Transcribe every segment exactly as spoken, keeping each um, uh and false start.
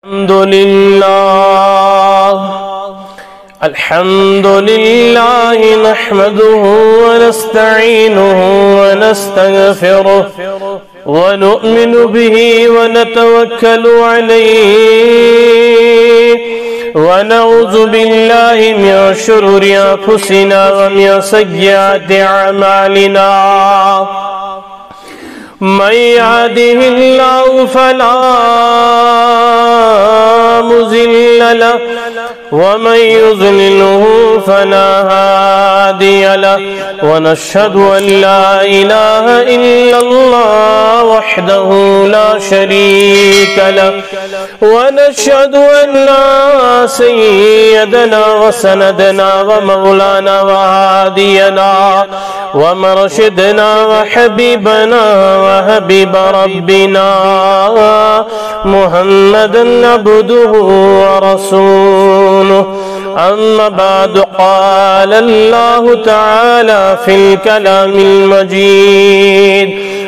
الحمد لله الحمد لله نحمده ونستعينه ونستغفره ونؤمن به ونتوكل عليه ونعوذ بالله من شرور أنفسنا ومن سيئات أعمالنا من يهده الله فلا مضل له ومن يضلله فلا هادي له ونشهد أن لا إله إلا الله وحده لا شريك له ونشهد أن سيدنا وسندنا ومولانا وهادينا ومرشدنا وحبيبنا وحبيب ربنا محمدا عبده ورسوله أما بعد قال الله تعالى في الكلام المجيد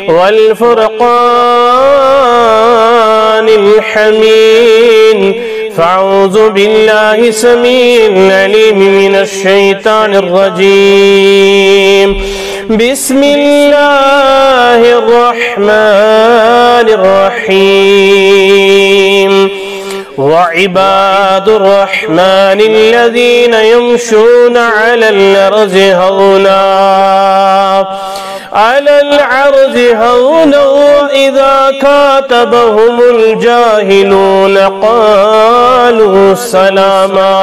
والفرقان الحميد فأعوذ بالله السميع العليم من الشيطان الرجيم بسم الله الرحمن الرحيم وعباد الرحمن الذين يمشون على الأرض هونا على العرض هونا وإذا كاتبهم الجاهلون قالوا سلاما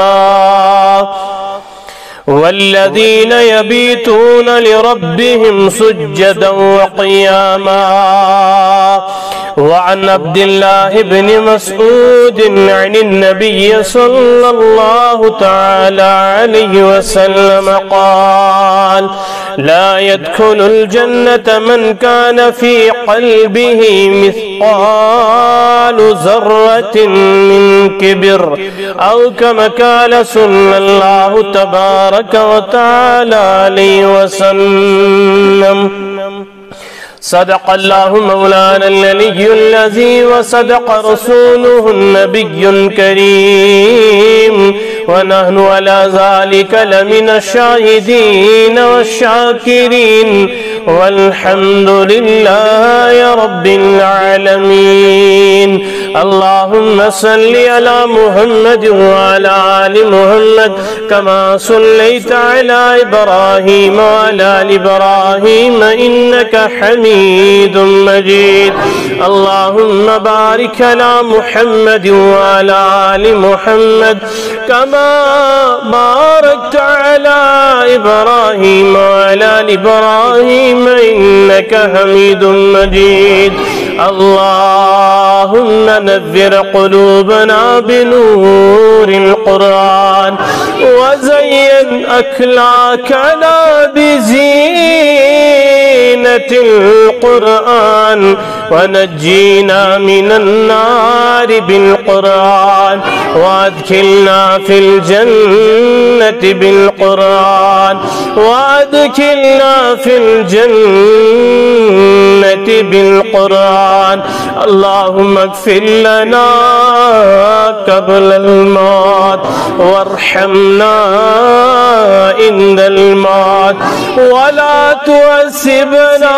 والذين يبيتون لربهم سجدا وقياما وعن عبد الله بن مسعود عن النبي صلى الله تعالى عليه وسلم قال لا يدخل الجنة من كان في قلبه مثقال ذرة من كبر أو كما قال صلى الله تبارك وتعالى عليه وسلم صدق الله مولانا العلي العظيم وصدق رسوله النبي الكريم ونحن على ذلك لمن الشاهدين والشاكرين والحمد لله رب العالمين اللهم صل على محمد وعلى آل محمد كما صليت على إبراهيم وعلى آل إبراهيم إنك حميد مجيد اللهم بارك على محمد وعلى آل محمد كما باركت على إبراهيم وعلى آل إبراهيم إنك حميد مجيد اللهم نذر قلوبنا بنور القرآن وزين أخلاقنا بزينة القرآن ونجينا من النار بالقرآن وادخلنا في الجنة بالقرآن وادخلنا في الجنة بالقرآن اللهم اغفر لنا قبل الموت وارحمنا عند الموت ولا تعذبنا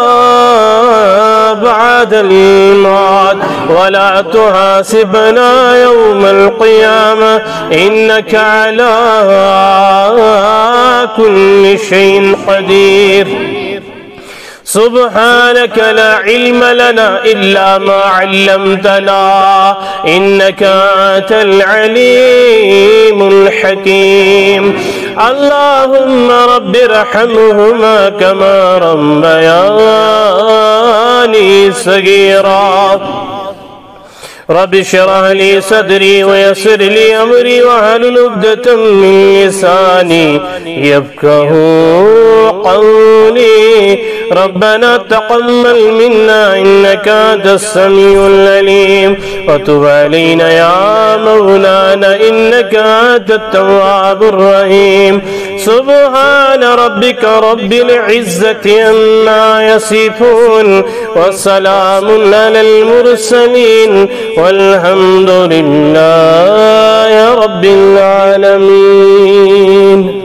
بعد الموت ولا تحاسبنا يوم القيامة إنك على كل شيء قدير سبحانك لا علم لنا إلا ما علمتنا إنك أنت العليم الحكيم اللهم رب ارحمهما كما ربياني صغيرا رب اشرح لي صدري ويسر لي أمري واحلل عقدة من لساني يفقهوا قولي ربنا تقبل منا إنك أنت السميع العليم وتب علينا يا مولانا إنك أنت التواب الرحيم سبحان ربك رب العزة عما يصفون وسلام على المرسلين والحمد لله رب العالمين.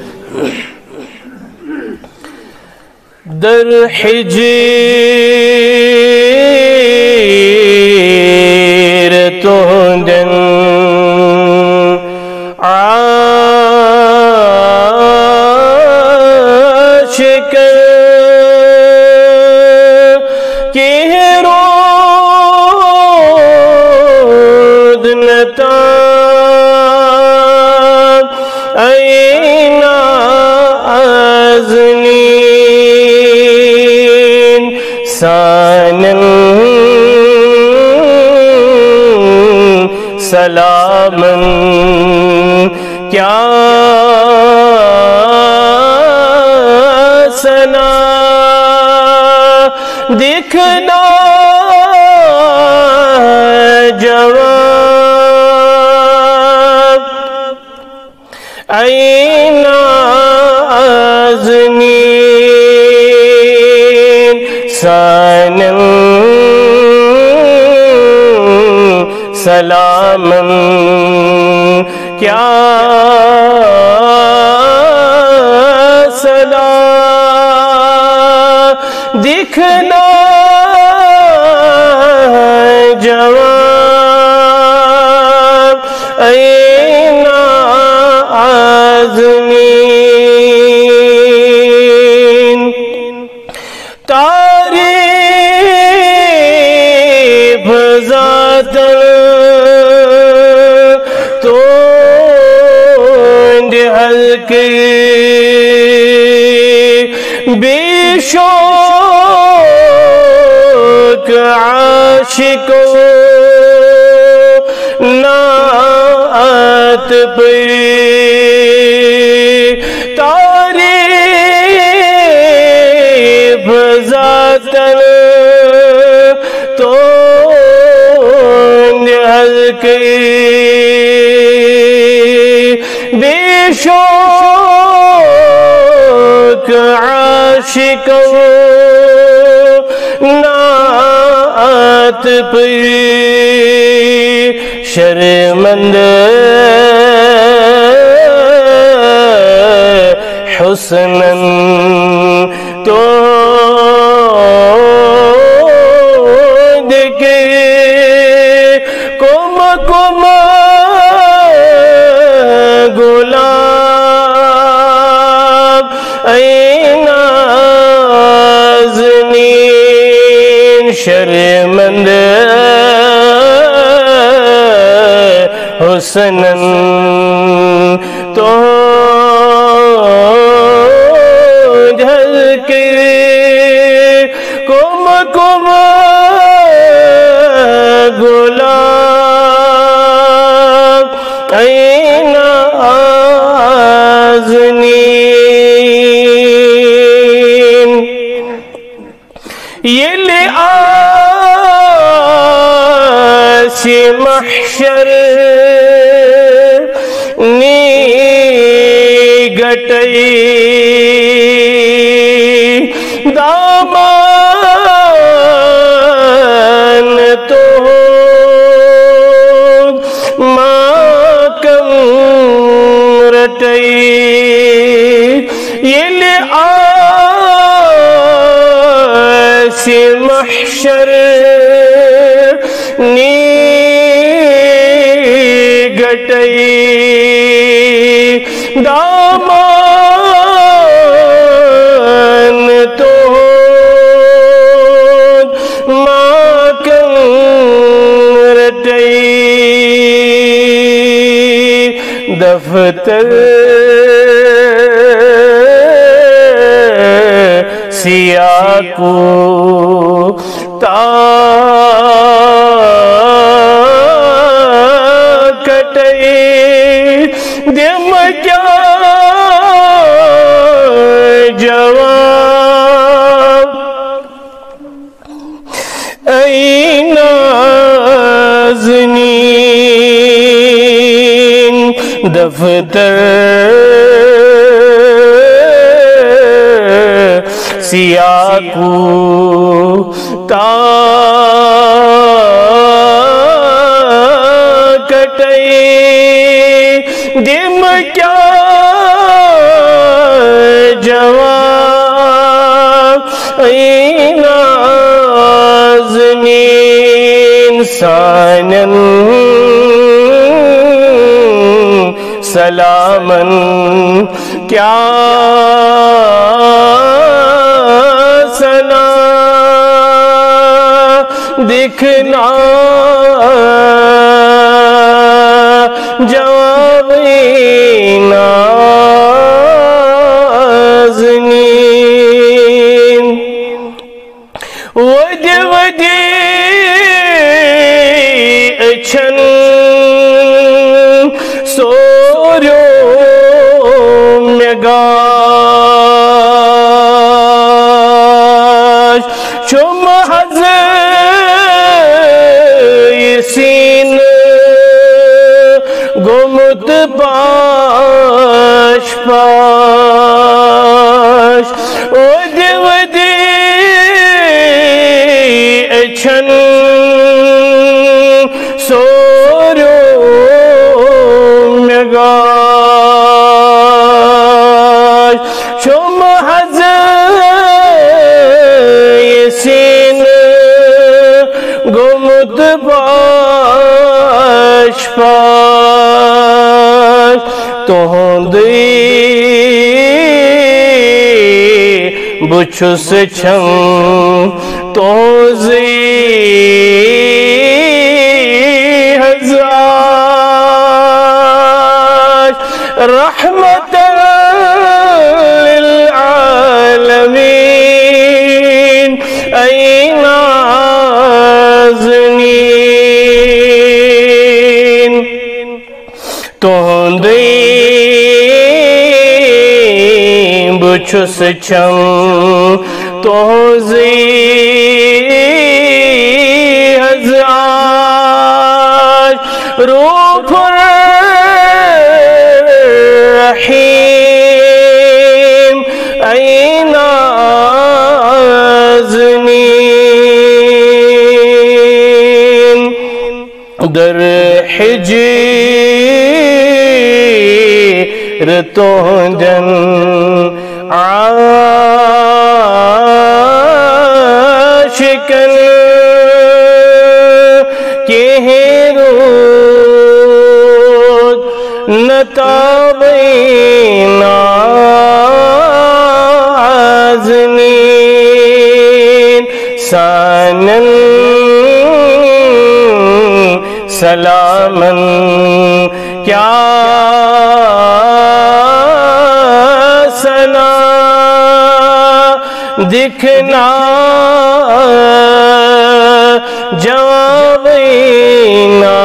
در حجیر تو دن عاشق کی رود نتا اینا ازنی سانن سلامن کیا سنا دکھنا جواب اینا ازنین سانن سلامن کیا سنا دکھنا جواب اینا آزمین تعریف ذات تو حلقی بے شوق عاشقوں نعت پر تعریف ذات تو حلقی بے شوق عاشقوں نعت پر شرمند حسنن تو دیکھے کم کم گلاب اینا ازنین شرمند حسنن تو جھلکے کم کم گلاب اینا آزنین یہ لے آسی محشر نی گٹئی دامان تو ماکم رٹئی یہ لے آسی محشر نی گٹئی دامان تو ماکم رٹئی دفتر سیاہ کو تا کٹئی دم کیا جواب دفتر سیاہ کو تا کٹئی دم کیا جواب ای نازنین سانن سلامن کیا سنا دکھنا جوابی نازنین ودی ودی اچھن سوریو مگاش چم حض سین گمت پاش پاش ودی ودی اچھن سوریو مگاش چم حض سین گمت پاش پاش تہندی بچھس چھم توزی ہزار رحمت للعالمین ای نازنین تہندی بچھس چھم توزی ہزار روح الرحیم ای نازنین در حجیر توندن عاشقن کہرود نتابین نازنین سانن سلامن کیا سنا دکھنا جوابی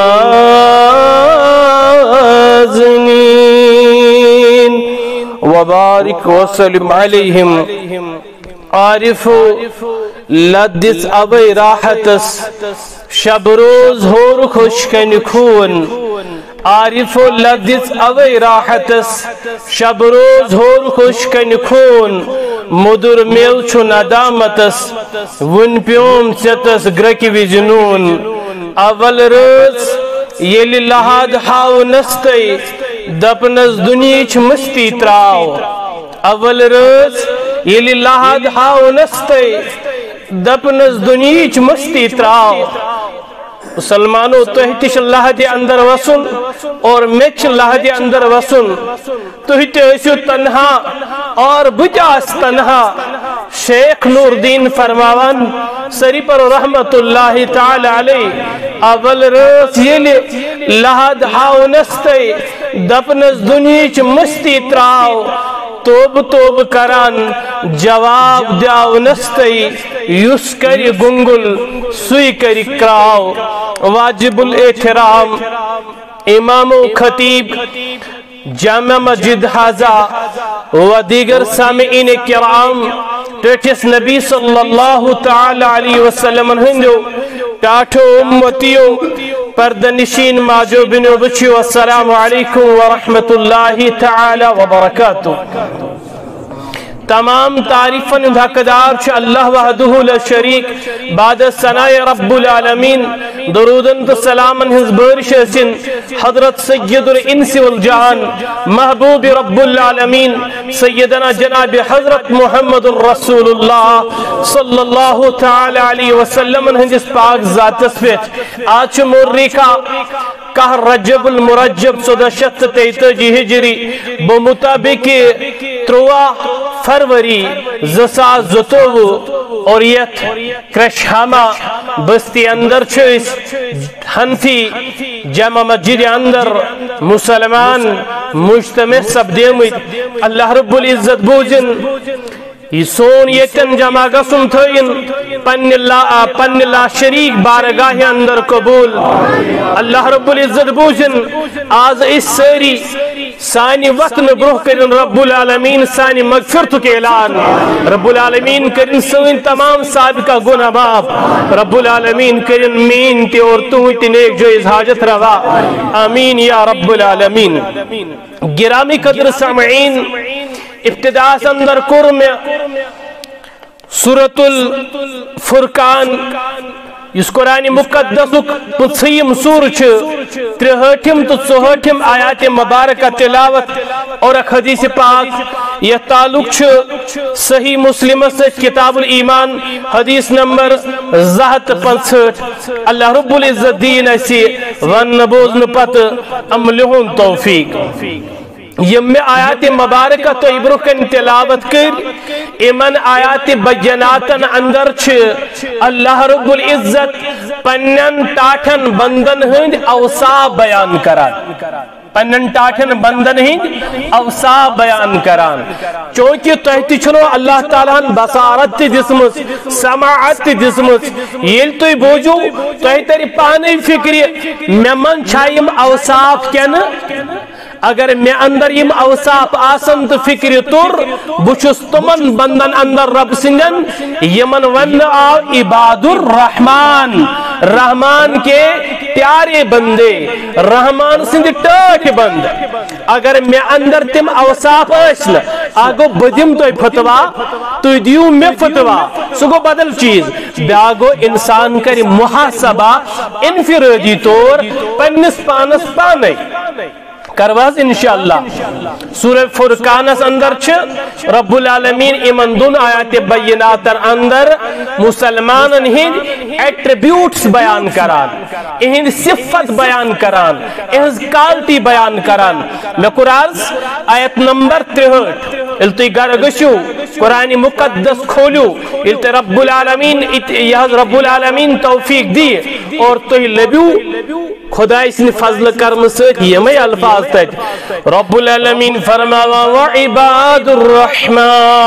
نازنین وبارک وسلم علیہم عارفو لدس ابی راحتس شب روز ہور خوشکن خون عارفو لدس ابی راحتس شب روز ہور خوشکن خون مدر میل چھو ندامتس ون پیوم چتس گرکی وی جنون اول روز یلی لحاد ہاو نستی دپنس دنیچ مستی تراو اول روز یلی لحاد ہاو نستی دپنس دنیچ مستی تراو مسلمانو تہتش اللہ دے اندر وسن اور میچ اللہ دے اندر وسن تہت ایسو تنہا اور بجاس تنہا شیخ نور دین فرماوان سری پر رحمت اللہ تعالی علیہ اول روز یلی لحد ہاو نستے دپنس دنیچ مستی تراو توب توب کران جواب دیاو نستی یس کری گنگل سوی کری کراو واجب الاحترام امام و خطیب جامع مسجد حاضہ و دیگر سامعین کرام ٹیٹس نبی صلی اللہ تعالی علیہ وسلم ہندو ٹاٹھو امتیو پردہ نشین ماجو بنو بچیو السلام علیکم ورحمت اللہ تعالی وبرکاتہ. تمام تعریفن ہند حقدار چھ اللہ وحدہ لا شریک بعد ثناء رب العالمین درودن تو سلامن ہنز بارش اسن حضرت سید الانس والجہان محبوب رب العالمین سیدنا جناب حضرت محمد رسول اللہ صلی اللہ تعالی علیہ وسلم ہنجس پاک ذات اسفت آج موریکا کہ رجب المرجب سدہ شت تیتجی ہجری بمطابق تروا فروری زساس زتوو اور یت کرشہاما بستی اندر چھوئس حنفی جامع مسجد اندر مسلمان مجتمع سب دیمت اللہ رب العزت بوجن یہ سون یتن جمع گسن تھین پن اللہ پن اللہ شریک بارگاہ اندر قبول اللہ رب العزت بوجن آز اس ساری سانی وقت میں بروح کرن رب العالمین سانی مغفرت کے اعلان رب العالمین کرن سوین تمام سابقہ گناہ معاف رب العالمین کرن مین تے اور تو تی نیک جو از حاجت روا آمین یا رب العالمین. گرامی قدر سامعین ابتداء اندر کور میں سورة الفرقان اس قرآن مقدس پچھیم سور چھ ترہٹھم تو چوہٹھم آیات مبارکہ تلاوت اور ایک حدیث پاک یہ تعلق چھ صحیح مسلم سے کتاب الایمان حدیث نمبر زہت پنسٹھ. اللہ رب العزت دین ایسی ون نبوزن پت عملہن توفیق. یم آیات مبارکہ تو ابرکن تلاوت کر ایمن آیات بجناتن اندر چھ اللہ رب العزت پنن ٹاٹھن بندن ہند اوصاف بیان کران پنن ٹاٹھن بندن ہند اوصاف بیان کران چونکہ تحتی چھنو اللہ تعالیٰ بصارت دسمس سماعت دسمس یل تو بوجو تحتی پانی فکری میں من چھائیم اوصاف کیا نا اگر میں اندر یم اوصاف آسن تو فکر تر بچس تمن بندن اندر رب سنگن یمن ون آو عباد الرحمن رحمان کے پیارے بندے رحمان سند ٹاٹ بند اگر میں اندر تم اوصاف اسن آگو بدیم تو فتوا تو دیو میں فتوا سگو بدل چیز بیاگو انسان کر محاسبہ انفرادی طور پنس پانس پانے کرواز انشاءاللہ. سورہ فرقان اندر چھ رب العالمین ایمن دون آیات بینات اندر مسلمان ہند ایٹریبیوٹس بیان کران اہند صفت بیان کران اہند کالٹی بیان کران. میں قرآن آیت نمبر ترہٹ التی گرگشو قرآن مقدس کھولو التی رب العالمین یہ رب العالمین توفیق دی اور تو لبیو خدا اس نے فضل کرم سک یہ میں الفاظ تک رب العالمین فرماوا وعباد الرحمن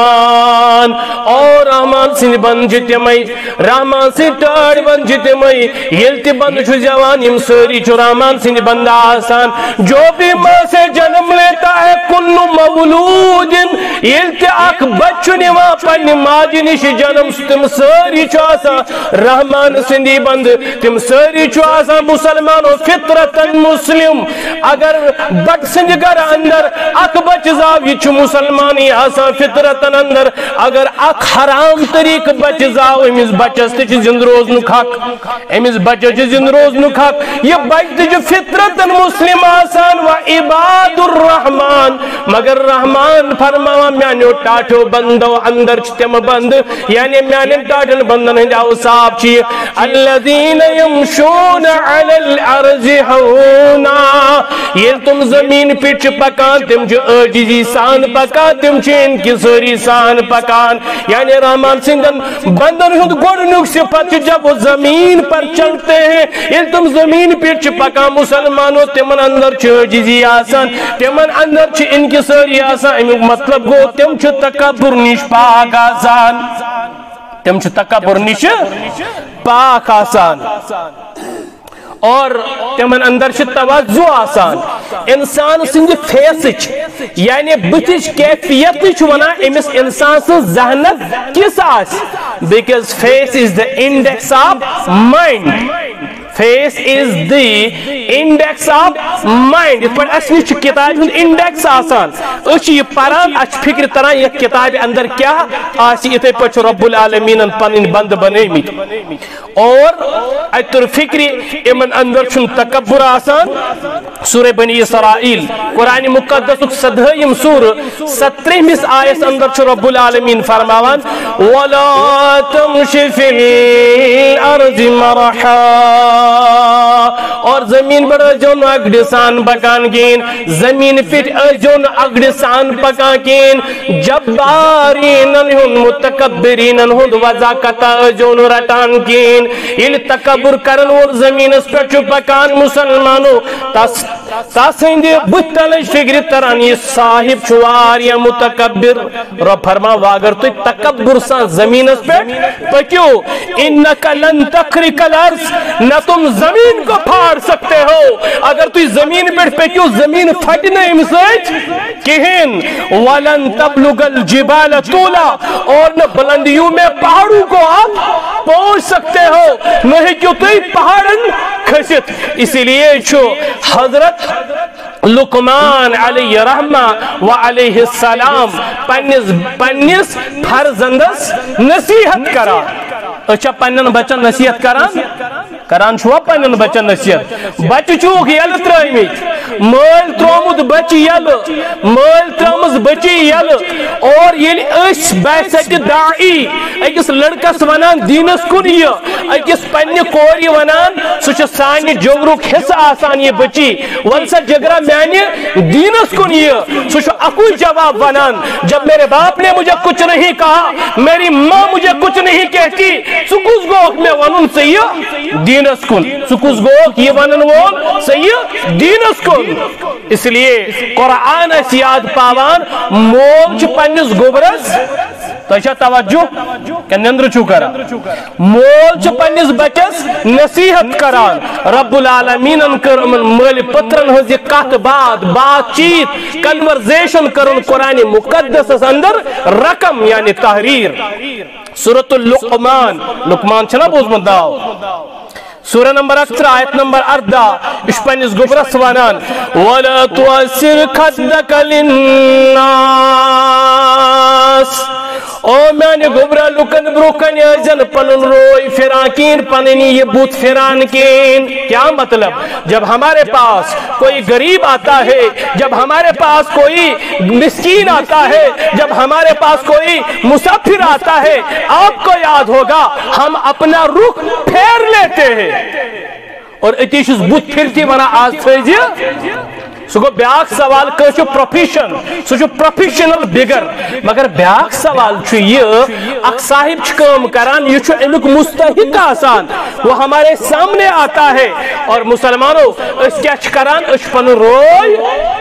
اور رحمان سے بن جتے میں رحمان سے ٹاڑ بن جتے میں یلتی بند چھو جوان یم سوری چھو رحمان سے بند آسان جو بھی ماں سے جنم لیتا ہے کل مولود یلتی اک بچو نوا پن ماجنش جنم تم سوری چھو آسان رحمان سے بند تم سوری چھو آسان مسلمان فطرتن مسلم اگر بٹ سنجگر اندر اک بچ زاو یہ چھو مسلمانی آسان فطرتن اندر اگر اک حرام طریق بچ زاو امیز بچستے چھ زند روز نکھاک امیز بچستے چھ زند روز نکھاک یہ بچتے جو فطرتن مسلم آسان و عباد الرحمن مگر رحمان فرماوا میانیو ٹاٹو بندو اندر چھتم بند یعنی میانی ٹاٹن بندن ہنجاو صاحب چیئے الذین یمشون علی الارض ہونا یہ تم زمین پچ پکان تم جو عجزی سان پکان تم چین کی سوری سان پکان یعنی رحمان سنگن بندن ہند گوڑنک سے پچ جب وہ زمین پر چلتے ہیں یہ تم زمین پچ پکان مسلمانوں تمن اندر چھ عجزی آسان تمن اندر چھ ان کی سوری آسان امیق مطلب گو تم چھ تکبر نش پاک آسان تم چھ تکبر نش پاک آسان اور تمن اندر چھ توجہ آسان انسان سنج فیسچ یعنی بتش کیفیت چھ ونا امس انسان سن ذہنت کس آس because face is the index of mind Face is the index of mind. It but asli ch kitab hund index asan. Uch ye paran ach fikr taran ye kitab andar kya asi ite pach Rabbul Alamin an panin band banemi. Aur atur fikri iman andar chun takabbur asan. Surah Bani Israel Quran Muqaddas sadhayim sur सत्रहवीं आयत अंदर च रब्बुल आलमीन फरमावन वला तमशी fill अर्ज़ मरहा और जमीन पर जोन अगड़सान पकान कीन जमीन पे जोन अगड़सान पका कीन जब्बारीन हुन मुतकब्बिरीन हुन वज़ाकत जोन रटान कीन इल तकब्बुर करन और जमीन पे च पकान मुसलमानो तस तसिंदे बुतल फिक्र तरन ये साहिब चुवार या मुतकब्बिर रब फरमा अगर तु तकब्बुर सा जमीन पे पक्यो इन्नका लन तखरिकल अर्ज़ न तुम जमीन को फाड़ सकते हो अगर तु जमीन पे पक्यो जमीन फट नहीं सच किहिन वलन तबलुगल जिबाल तूला और न बुलंदियों में पहाड़ों को आप पहुंच सकते हो नहीं क्यों तु पहाड़न खसित इसीलिए छो हजरत लुकमान अलैहि रहमा व अलैहि सलाम पन्निस पन्निस फर्जंदस नसीहत करा अच्छा पन्न बच्चन नसीहत करान करान छुआ पन्न बच्चन नसीहत बच्च चूक यल त्रमित मल त्रोमुत बच्च यल मल त्रमस बच्ची यल और येल अस बैसक दाई अकिस लड़कस वनान दीनस कुन ये अकिस पन्ने कोरी वनान सुच सानि जोगरुक हिस्सा आसान ये बच्ची वंसा जगरा मैंने दीनस कुन ये सुच अकु जवाब वनान जब मेरे बाप ने मुझे कुछ नहीं कहा मेरी माँ मुझे कुछ नहीं कहती सुकुस गोक में वनुन सही दीनस कुन सुकुस गोक ये वनन वो सही दीनस कुन इसलिए कुरान अस याद पावान मोल च पन्निस गोबरस तो तवज्जो क्या नंद्र चू करा मोल च पन्निस बच्चस नसीहत करान रब्बुल आलमीन कर मल पत्रन हज कत बात बातचीत कन्वर्सेशन करन कुरान मुकद्दस अंदर रकम यानी तहरीर सूरतुल लुकमान लुकमान छना बोझमत दाव सूरह नंबर अठारह आयत नंबर अर्धा इस पन्निस गुबरस वनान वला तुअसिर खद्दक लिन्नास ओ मैंने गुबरा लुकन ब्रुकन जन पलन रोई फिराकीन पननी ये बूथ फिरान कीन क्या मतलब जब हमारे पास कोई गरीब आता है जब हमारे पास कोई मिस्कीन आता है जब हमारे पास कोई मुसाफिर आता है आपको याद होगा हम अपना रुख फेर लेते हैं और इतिश बुत फिरती वना आज सह गो ब्याक सवाल कह प्रोफेशन सह प्रोफेशनल बिगर मगर ब्याक सवाल यह साहिब काम करान यह अमुक मुस्तहिक आसान वो हमारे सामने आता है और मुसलमानों क्या करान पन रोय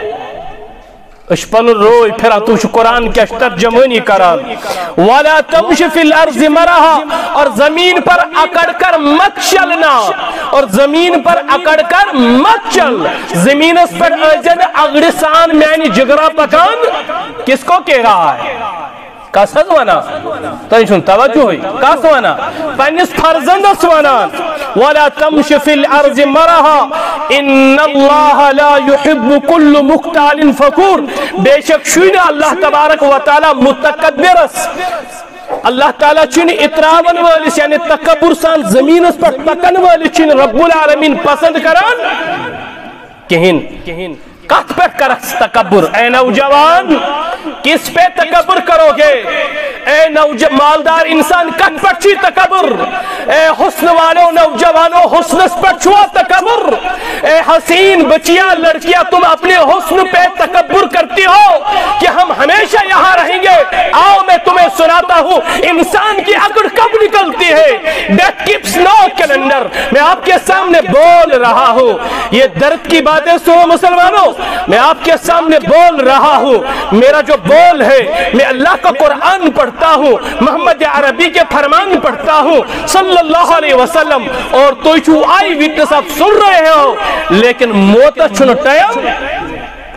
पन रोय फिर तु कुरान क्या तर्जमानी करान वाला तमश फिल अर्ज़ मरहा और जमीन पर अकड़ कर मत चलना और जमीन पर अकड़ कर मत चल जमीन पर अजन अगड़सान मैंने जिगरा पकान किसको कह रहा है कस वना तुम तवज्जो कस वना पन्निस फर्जंदस वनान वला तमश फिल अर्ज़ मरहा इन्नल्लाह ला युहिब्बु कुल्ल मुख्तालिन फखूर बेशक शुन अल्लाह तबारक व तआला मुतकब्बिरस अल्लाह ताला चुन इतरावन वालिस यानी तकब्बुर सान जमीन पर तकन वालिस चुन रब्बुल आलमीन पसंद करान कहिन कहिन कत पे कर तकब्बुर ए नौजवान किस पे तकब्बुर करोगे ए नौजवान मालदार इंसान कत पर छी तकब्बुर ए हुस्न वालों नौजवानों हुस्न पर छुआ तकब्बुर ए हसीन बचिया लड़कियां तुम अपने हुस्न पे तकब्बुर करती हो कि हम हमेशा यहाँ रहेंगे आओ मैं तुम्हें सुनाता हूँ इंसान की अकड़ कब निकलती है डेथ कीप्स नो कैलेंडर मैं आपके सामने बोल रहा हूँ ये दर्द की बातें सुनो मुसलमानों मैं आपके सामने बोल रहा हूँ मेरा जो बोल है मैं अल्लाह का कुरान पढ़ता हूँ मोहम्मद अरबी के फरमान पढ़ता हूँ सल्लल्लाहु अलैहि वसल्लम और तो आई विटनेस आप सुन रहे हो लेकिन मौत छुन टाइम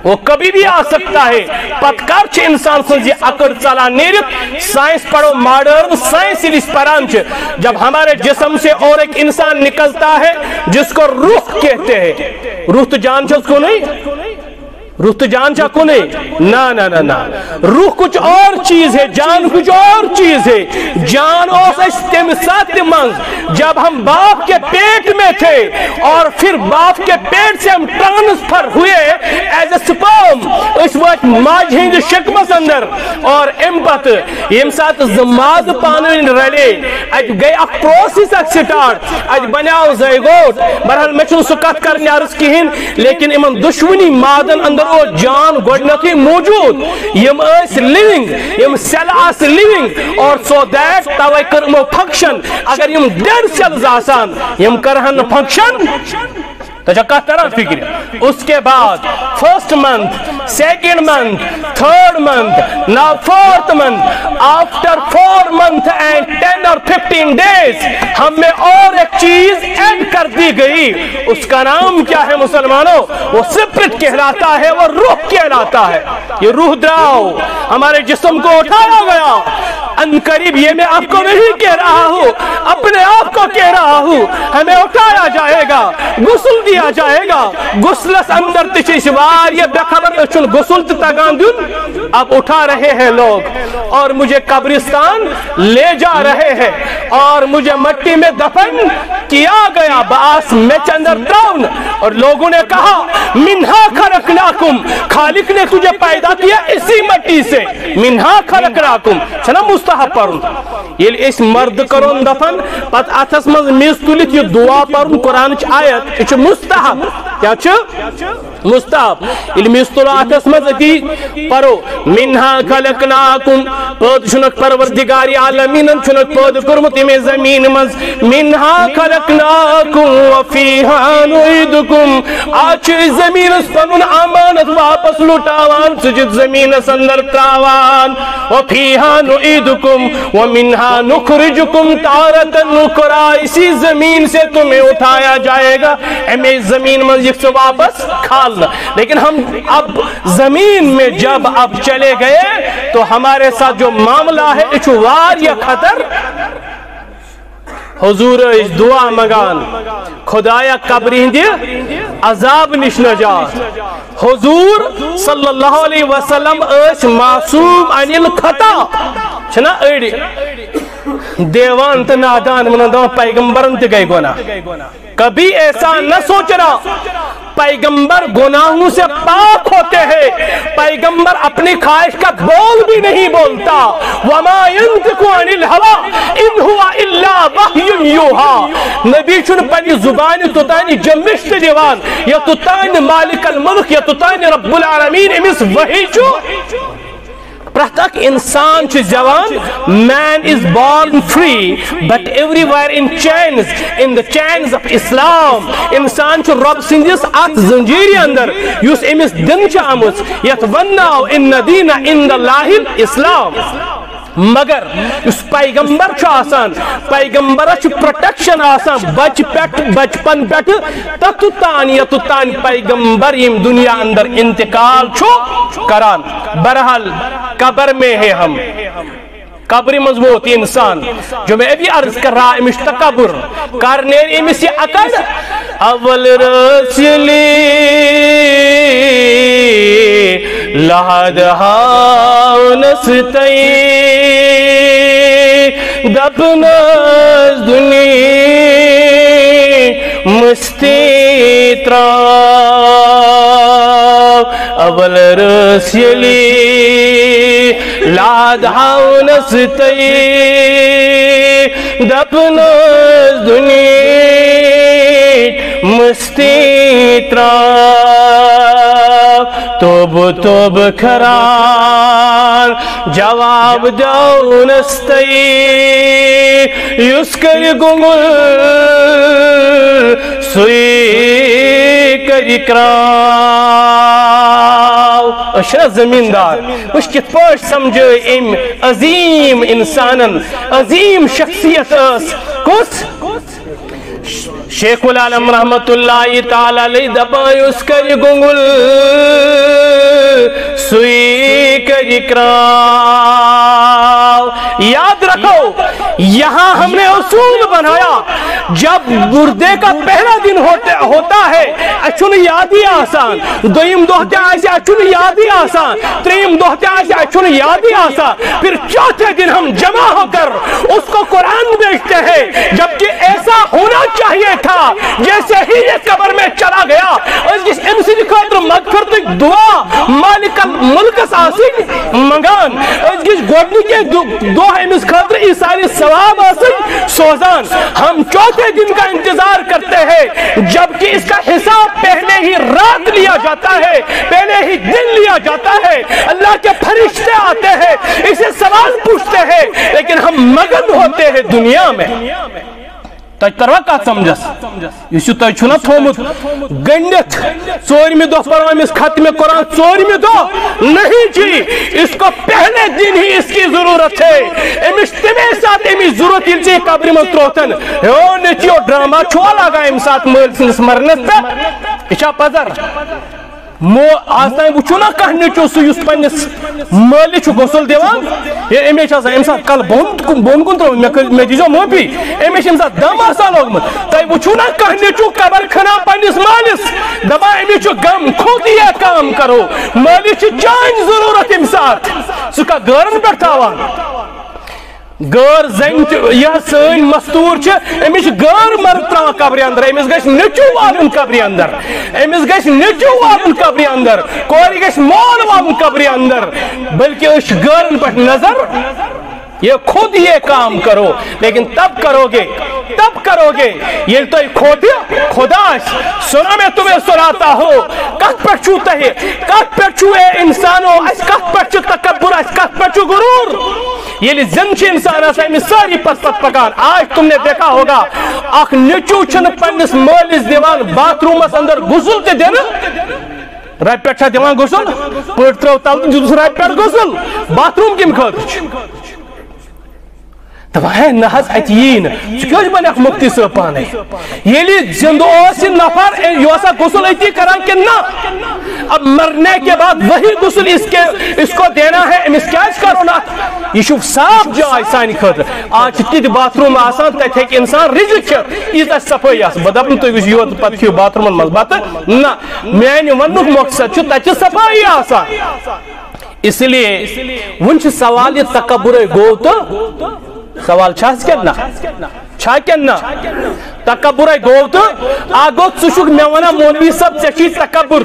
وہ کبھی بھی آ سکتا ہے پتکار چھ انسان سنزی اکڑ چلا نیرت سائنس پڑھو ماڈرن سائنس اس پران چھ جب ہمارے جسم سے اور ایک انسان نکلتا ہے جس کو روح کہتے ہیں روح تو جان چھ اس کو نہیں روح تو جان چاہ کو نہیں نا نا نا نا روح کچھ اور چیز ہے جان کچھ اور چیز ہے جان اس تمسات منز جب ہم باپ کے پیٹ میں تھے اور پھر باپ کے پیٹ سے ہم ٹرانسفر ہوئے ایز اے سپرم اس وقت ماج ہند شکمس اندر اور امپت یم سات زماد پانوین رلے اج گئی اک پروسیس اک سٹارٹ اج بنیاو زیگوٹ برحال میں چھو سکت کرنے عرض کیہن لیکن امن دشمنی مادن اندر او جان گوڑنتی موجود یم اس لیونگ یم سیل آس لیونگ اور سو دیٹ تاوی کرمو فنکشن اگر یم ڈیڈ سیلز آسان یم کرہن فنکشن تو جا کہتا رہا فکر اس کے بعد first month second month third month نا fourth month after four month and ten اور ففٹین ڈیز ہم میں اور ایک چیز ایڈ کر دی گئی اس کا نام کیا ہے مسلمانوں وہ سپرٹ کہلاتا ہے وہ روح کہلاتا ہے یہ روح دراؤ ہمارے جسم کو اٹھایا گیا ان قریب یہ میں آپ کو نہیں کہہ رہا ہوں اپنے آپ کو کہہ رہا ہوں ہمیں اٹھایا جائے گا غسل دیا جائے گا غسلس اندر تشیش وار یہ بخبر اچھل غسل تگان دن اب اٹھا رہے ہیں لوگ اور مجھے قبرستان لے جا رہے ہیں اور مجھے مٹی میں دفن کیا گیا باس میں چندر دراؤن اور لوگوں نے کہا منہا خلقناکم خالق نے تجھے پیدا کیا اسی مٹی سے منہا خلقناکم چھنا مستحب پرن یہ اس مرد کرون دفن پت اتھس مز میز تلت یہ دعا پرن قرآن چ آیت یہ مستحب کیا چھ مستحب یہ میز تلو اتھس مز دی پرو منہا خلقناکم پود چھنک پروردگاری عالمین چھنک پود کرمت میں زمین مز منہا خلقناکم وفیہا نعیدکم آج زمین اس پنن امانت واپس لٹاوان سجد زمین سندر تراوان وفیہا نعیدکم ومنہا نخرجکم تارتا نکرا اسی زمین سے تمہیں اٹھایا جائے گا امی زمین میں یک سے واپس کھالنا لیکن ہم اب زمین میں جب اب چلے گئے تو ہمارے ساتھ جو معاملہ ہے اچھوار یا خطر حضور اس دعا مگان خدایا قبری دی عذاب نش نجات حضور صلی اللہ علیہ وسلم اس معصوم عن الخطا چھنا ایڈی دیوان تا نادان منہ دو پیغمبرن تی گئی گناہ کبھی ایسا نہ سوچنا پیغمبر گناہوں سے پاک ہوتے ہیں پیغمبر اپنی خواہش کا بول بھی نہیں بولتا وما ينطق عن الهوى ان هو الا وحی یوحى نبی چن پنی زبان تتانی جمشت دیوان یا تتانی مالک الملک یا تتانی رب العالمین امس وحی چو پرتک انسان چھ جوان man is born free but everywhere in chains in the chains of Islam انسان چھ رب سندس ات زنجیری اندر یس امس دن چھ آمس یت وناو ان دین ان اللہ الاسلام مگر اس پیغمبر چھو آسان پیغمبر چھو پروٹیکشن آسان بچ پیٹ بچپن پیٹ تتتان یتتان پیغمبر یم دنیا اندر انتقال چھو کران برحال قبر میں ہے ہم قبر مضبوط انسان جو میں ابھی عرض کر رہا امش تکبر کرنیر امس یہ اکڑ اول رسلی لحد ہاونس تی دبنز دنی مستی تراو اول رسلی لحد ہاونس تی دبنز دنی مستی تراو توب توب کھران جواب دونستی یس کر گنگل سوئی کر اکراو اشرا زمیندار اس کت پاش سمجھے ام عظیم انسانن عظیم شخصیت اس کس شیخ العالم رحمت اللہ تعالی علیہ دبائی اس کر گنگل सुई करिक्राव। याद रखो, यहां हमने उसूल बनाया, जब मुर्दे का पहला दिन होते, होता है अचुन यादी आसान, दोइम दोहते आसे अचुन यादी आसान, त्रीम दोहते आसे अचुन यादी आसान, फिर चौथे दिन हम जमा होकर उसको कुरान बेचते हैं। जबकि ऐसा होना चाहिए था, जैसे ही ये कब्र में चला गया उसकी इमसिद खातिर मगफिरत दुआ मालिक मुल्क आसिक मंगान, उसकी गोडनी के दो इमस खातिर इसारी सवाब आसिक सोजान। हम चौथे दिन का इंतजार करते हैं, जबकि इसका हिसाब पहले ही रात लिया जाता है, पहले ही दिन लिया जाता है। अल्लाह के फरिश्ते आते हैं, इसे सवाल पूछते हैं, लेकिन हम मगन होते हैं दुनिया में। तरवा का समझस यह तुना थोमुत गंडित चोरमि दो पढ़ खत्म कुरान चोरमि दो नहीं जी, इसको पहले दिन ही इसकी जरूरत है। अमिस तमे साथ अमिस जरूरत ये कब्र में त्रोतन हो नचियो ड्रामा छो लगा अम साथ मल सिंस मरनस पे यह पजर मो आज तान वो ना कह नचो सह पन्नस मालि गुसल दिवान अमे अम साथ कल बोन बोन कुन त्रो मे दीजो मोफी अमे दम आसा लोगमुत तुम वो ना कह नचो कबर खना पन्नस मालिस दपा अमे गम खुद ये काम करो मालिस चान जरूरत अम साथ सह गरन पे थावान गर जन यह सन मस्तूर अमिस गर मर्द त्रा कब्र अंदर अमिस गछ नचू वालन कब्र अंदर अमिस गछ नचू वालन कब्र अंदर कोरी गछ मोल वालन कब्र अंदर बल्कि उस गरन पर नजर ये खुद ये काम करो। लेकिन तब करोगे तब करोगे ये तो खुद खुदा सुना मैं तुम्हें सुनाता हो कत पर छूता है कत पर छुए इंसानों कत पर छु तकब्बुर कत पर छु गुरूर ये जन इंसान सारी पत पत पकान। आज तुमने देखा होगा अख नचू छन पन्नस मालिस दिवान बाथरूमस अंदर गुसल ते दिन रप पे दिवान गुसल पट त्रो तल जुस रप पे गुसल बाथरूम किम खातिर दपान नहज अतीन सह बन मुफ्ती सब पान ये जिंद नफर यह गुसल अती करान कि ना अब मरने के बाद वही गुसल इसके इसको देना है अमिस क्या करो ना यह साफ जाय सान खतर आज ति बाथरूम आसान तक इंसान रिजिक ईत सफाई बह दप तुम योत पे बाथरूम मज बत ना मान वन मकसद तत सफाई आसान। इसलिए वन सवाल तकब्बुर गो तो सवाल क्या ना तकब्बुर गो तो आ गो चुक मे वन मौलवी सब चे तकब्बुर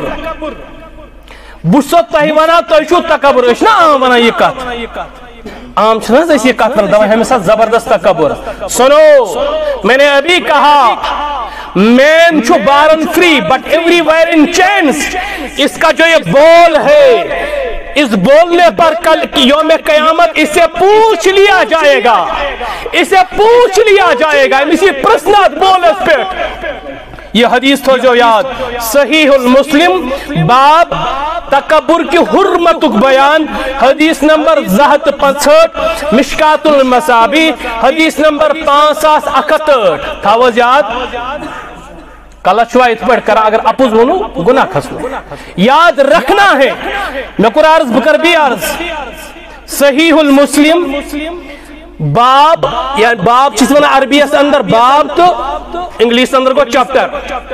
बुस तुम वन तुम तकब्बुर ना आम वन यह कत आम ये कत हमें साथ जबरदस्त तकब्बुर। सुनो मैंने अभी कहा मैन छो born free but everywhere in chains. इसका जो ये बोल है इस बोलने पर कल की यौम कयामत इसे पूछ लिया जाएगा इसे पूछ लिया जाएगा इसी प्रश्न बोल पे ये हदीस तो जो याद सहीहुल मुस्लिम बाब तकब्बुर की हुर्मतुक बयान हदीस नंबर ज़हत पचहठ मिशकातुल मसाबी हदीस नंबर पाँच सात अकहत्तर थावज याद कल इत पे कर अगर अपुज वनु गुना खसनो याद रखना है। मैं कुर अर्ज बह कर भी अर्ज सहीहुल मुस्लिम बाब या बाब वन अरबी अंदर बाब तो इंग्लिश अंदर गो चैप्टर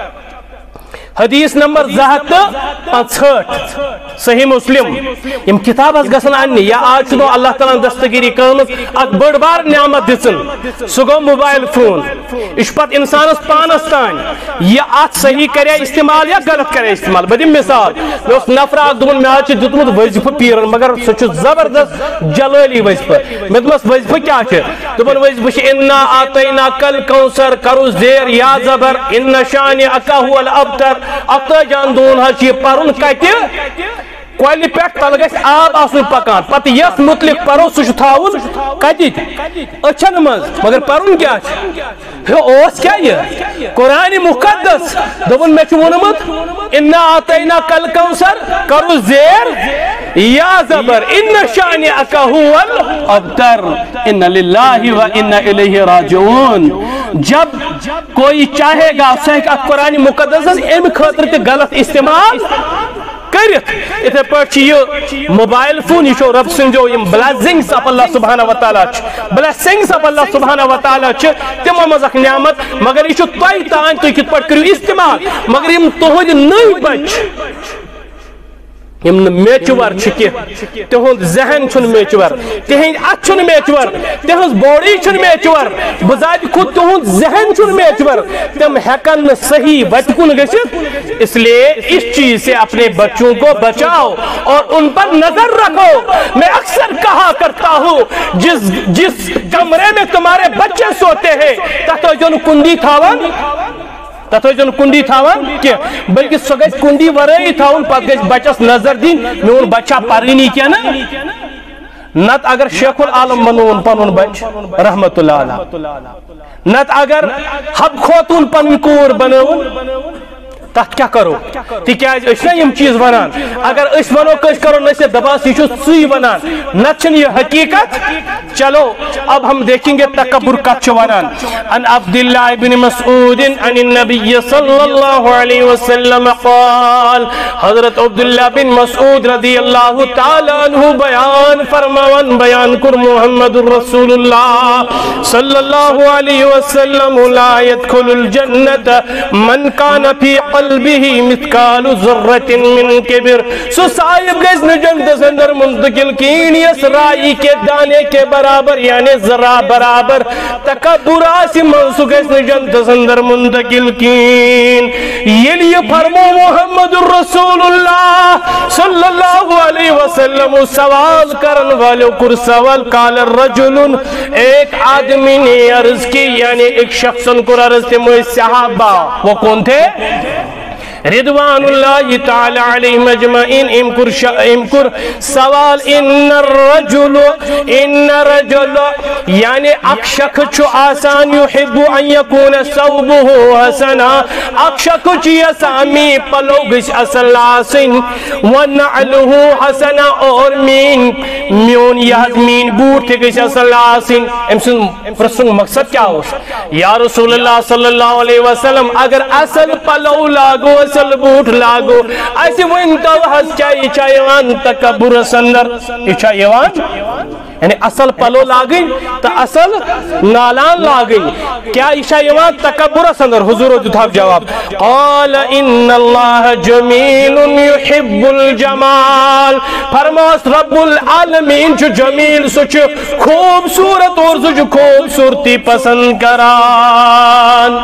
हदीस नंबर ज़हत पचहठ सही मुस्लिम यम किताब गसन अन्य या आज नो अल्लाह ताला दस्तगिरी कर्म अक बड़ बार नियामत दिसन सह गो मोबाइल फोन इस पत इंसानस पानस तान यह अत सही करे इस्तेमाल या गलत करे इस्तेमाल। बह दिम मिसाल मे नफर दोपन मे आज दितमुत वजीफ पीरन मगर सह जबरदस्त जलाली वजीफ मे दोपस वजीफ क्या दोपन वजीफ इन्ना आतैना कल कौसर करू जेर या जबर इन्ना शानि अका हुवल अबतर अत जान दोन हज पर्न कत कोलि पे तल गस आब आसन पकान पत यस मुतलिक परो सह थाउन कत अछन मज मगर पर्न क्या ओस क्या ये कुरान मुकद्दस दोपन मे वोनमुत इन्ना आतैना कल कौसर करू जेर या जबर इन्ना शानि अका हुवल अबतर इन्ना लिल्लाहि व इन्ना इलैहि राजिऊन। जब कोई चाहेगा सह कुरान मुकद्दस अम खातिर गलत इस्तेमाल کرت اتھے پٲٹھۍ چھِ یہِ موبائل فون یہ رب سنجو یم بلیسنگز اف اللہ سبحانہ و تعالیٰ بلیسنگز اف اللہ سبحانہ و تعالیٰ تمو مز اکھ نعمت مگر یہ تۄہہِ تام تُہۍ کِتھ پٲٹھۍ کٔرِو استعمال مگر یم تُہنٛدۍ نٔوۍ بچہِ یم میچور کی تہد ذہن چھ میچور تہند ات میچور تہذ باڈی چھ میچور بذات خود تہد ذہن چھ میچور تم ہیکن صحیح وت کن گھت اس لیے اس چیز سے اپنے بچوں کو بچاؤ اور ان پر نظر رکھو میں اکثر کہا کرتا ہوں جس جس کمرے میں تمہارے بچے سوتے ہیں تک جو کنڈی تھاون تتھ کنڈی تھاون کی بلکہ سو گھس کنڈی ورٲیی تھاون پتہ گژھِ بچس نظر دن میون بچہ پرنی کی نا نت اگر شیخ العالم بنون پن بچ رحمت اللہ علیہ نت اگر حب خوتون پن کور بنون تک کیا کرو تکیاز اس نا یم چیز ونان اگر اس ونو کس کرو نسے دباس یہ سی ونان نچن یہ حقیقت چلو اب ہم دیکھیں گے تکبر کب ونان ان عبداللہ بن مسعود ان النبی صلی اللہ علیہ وسلم قال حضرت عبداللہ بن مسعود رضی اللہ تعالی عنہ بیان فرماون بیان کر محمد رسول اللہ صلی اللہ علیہ وسلم لا يدخل الجنت من کان فی قلبه مثقال ذرة من کبر سو صاحب گز جنت اندر منتقل کین اس رائی کے دانے کے برابر یعنی ذرا برابر تکبر آسی منسو گز جنت اندر منتقل کین یہ لیے فرمو محمد الرسول اللہ صلی اللہ علیہ وسلم سوال کرن والے کر سوال قال الرجل ایک آدمی نے عرض کی یعنی ایک شخص کو عرض تھے مجھ صحابہ وہ کون تھے رضوان اللہ تعالی علیہ مجمعین امکر امکر سوال ان الرجل ان رجل یعنی اک شخص چھو آسان یحب ان یکون ثوبه حسنا اک شخص یسامی پلو گش اصل آسن ونعلہ حسنا اور مین میون یاد مین بوٹ تھے گش اصل آسن امسن پرسنگ مقصد کیا ہو یا رسول اللہ صلی اللہ علیہ وسلم اگر اصل پلو لاگو اصل بوٹ لاگو ایسی ونتو حس چاہی چاہیوان تکبر سندر چاہیوان یعنی اصل پلو لاگئی تا اصل نالان لاگئی کیا چاہیوان تکبر سندر حضور دتھا جواب قال ان اللہ جمیل یحب الجمال فرماس رب العالمین جو جمیل سوچ خوبصورت اور سوچ خوبصورتی پسند کران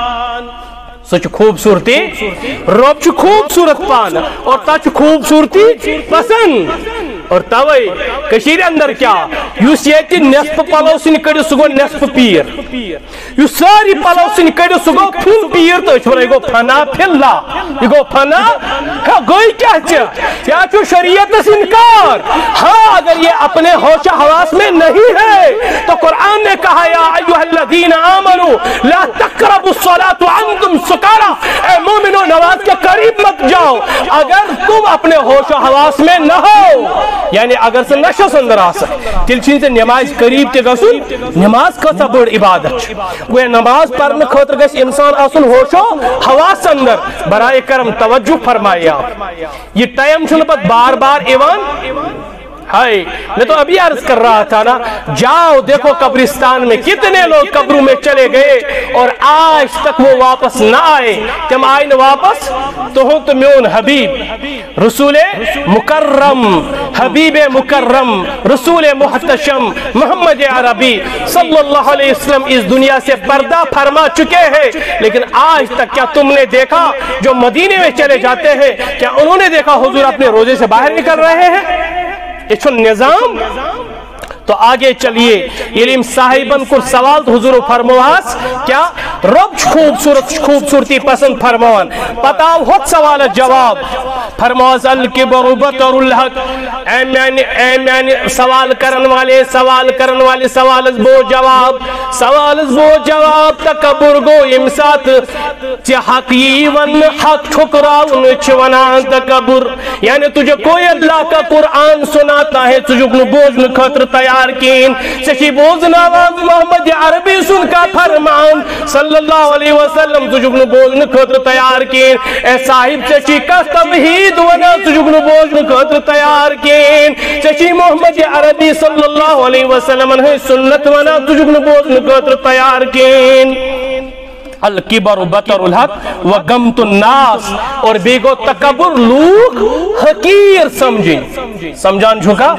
سوچ خوبصورتی رب چھ خوبصورت پان اور تا چھ خوبصورتی پسند اور توئی کشیر اندر کیا یوس یتی نصف پلو سن کڑی سگو نصف پیر یوس ساری پلو سن کڑی سگو پھل پیر تو چھوڑے گو پھنا پھلا یہ گو پھنا گوئی کیا چھ کیا چھو شریعت سے انکار ہاں اگر یہ اپنے ہوش حواس میں نہیں ہے تو قرآن نے کہا یا ایوہ الذین آمنوا لا تقربوا الصلاة وانتم سکارا اے مومنو نواز کے قریب مت جاؤ اگر تم اپنے ہوش حواس میں نہ ہو یعنی اگر سے نشو سندر آسا تل چین سے نماز قریب تے گسن نماز کسا بڑ عبادت وہ نماز پڑھنے خاطر گس انسان آسن ہوشو حواس اندر برائے کرم توجہ فرمائے آپ یہ ٹائم چھن پت بار بار ایوان ہائے میں تو ابھی عرض کر رہا تھا نا جاؤ دیکھو قبرستان میں کتنے لوگ قبروں میں چلے گئے اور آج تک وہ واپس نہ آئے تم آئے نہ واپس تو ہوں تو میون حبیب رسول مکرم حبیب مکرم رسول محتشم محمد عربی صلی اللہ علیہ وسلم اس دنیا سے پردہ فرما چکے ہیں لیکن آج تک کیا تم نے دیکھا جو مدینے میں چلے جاتے ہیں کیا انہوں نے دیکھا حضور اپنے روزے سے باہر نکل رہے ہیں یہ نظام تو آگے چلیے علم صاحبن کو سوال حضور فرمواس کیا رب خوبصورت خوبصورتی پسند فرموان پتا ہوت سوال جواب فرمواس الکبر بطر الحق اے میں اے میں سوال کرن والے سوال کرن والے سوال بو جواب سوال بو جواب تکبر گو امسات چ حق ون حق ٹھکراون چ ونان تکبر یعنی تجھے کوئی اللہ کا قرآن سناتا ہے تجھے بوجھنے خاطر تیار کین سچی بوزن آواز محمد عربی سن کا فرمان صلی اللہ علیہ وسلم تجھے بوزن خاطر تیار کین اے صاحب سچی کا توحید ونا تجھے بوزن خاطر تیار کین چچی محمد عربی صلی اللہ علیہ وسلم ہے سنت ونا تجھن بوزن خاطر تیار کین الکبر بطر الحق و غمت الناس اور بیگو تکبر لوگ حقیر سمجھیں سمجھان جھکا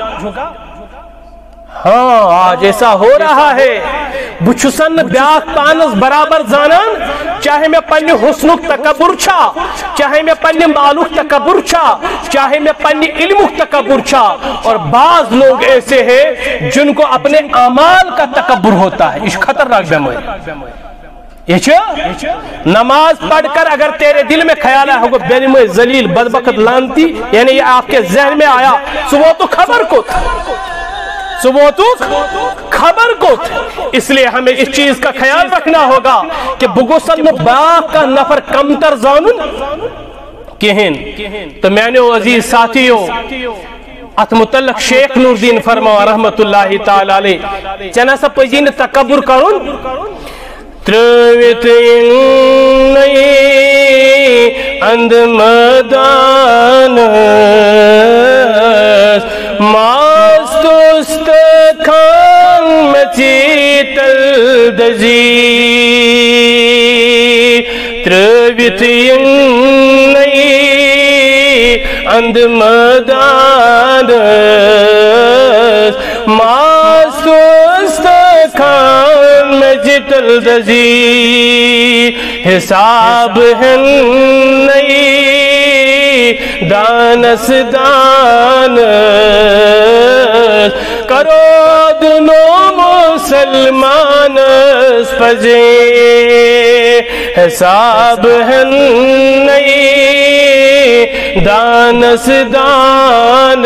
ہاں آج ایسا ہو رہا ہے بچھسن بیاک پانس برابر زانان چاہے میں پنی حسنک تکبر چھا چاہے میں پنی معلوک تکبر چھا چاہے میں پنی علمک تکبر چھا اور بعض لوگ ایسے ہیں جن کو اپنے اعمال کا تکبر ہوتا ہے اس خطرناک بیماری یہ نماز پڑھ کر اگر تیرے دل میں خیال ہے بے میں ذلیل بدبخت لانتی یعنی یہ آپ کے ذہن میں آیا صبح تو خبر کو صبح تو خبر کو اس لیے ہمیں اس چیز کا خیال رکھنا ہوگا کہ بگوسل میں باق کا نفر کم تر زانن کہن تو میں نے عزیز ساتھیوں ات متعلق شیخ نور الدین فرما رحمت اللہ تعالی علیہ چنا سا پجین تکبر کرن ترویت نئی اند مدان ماستوست کھان مچی تلدزی ترویت نئی اند مدان ماستوست کھان مچی تلدزی حساب ہن نئی دانس دانس کرو دنو مسلمان پجے حساب ہن نئی دانس دانس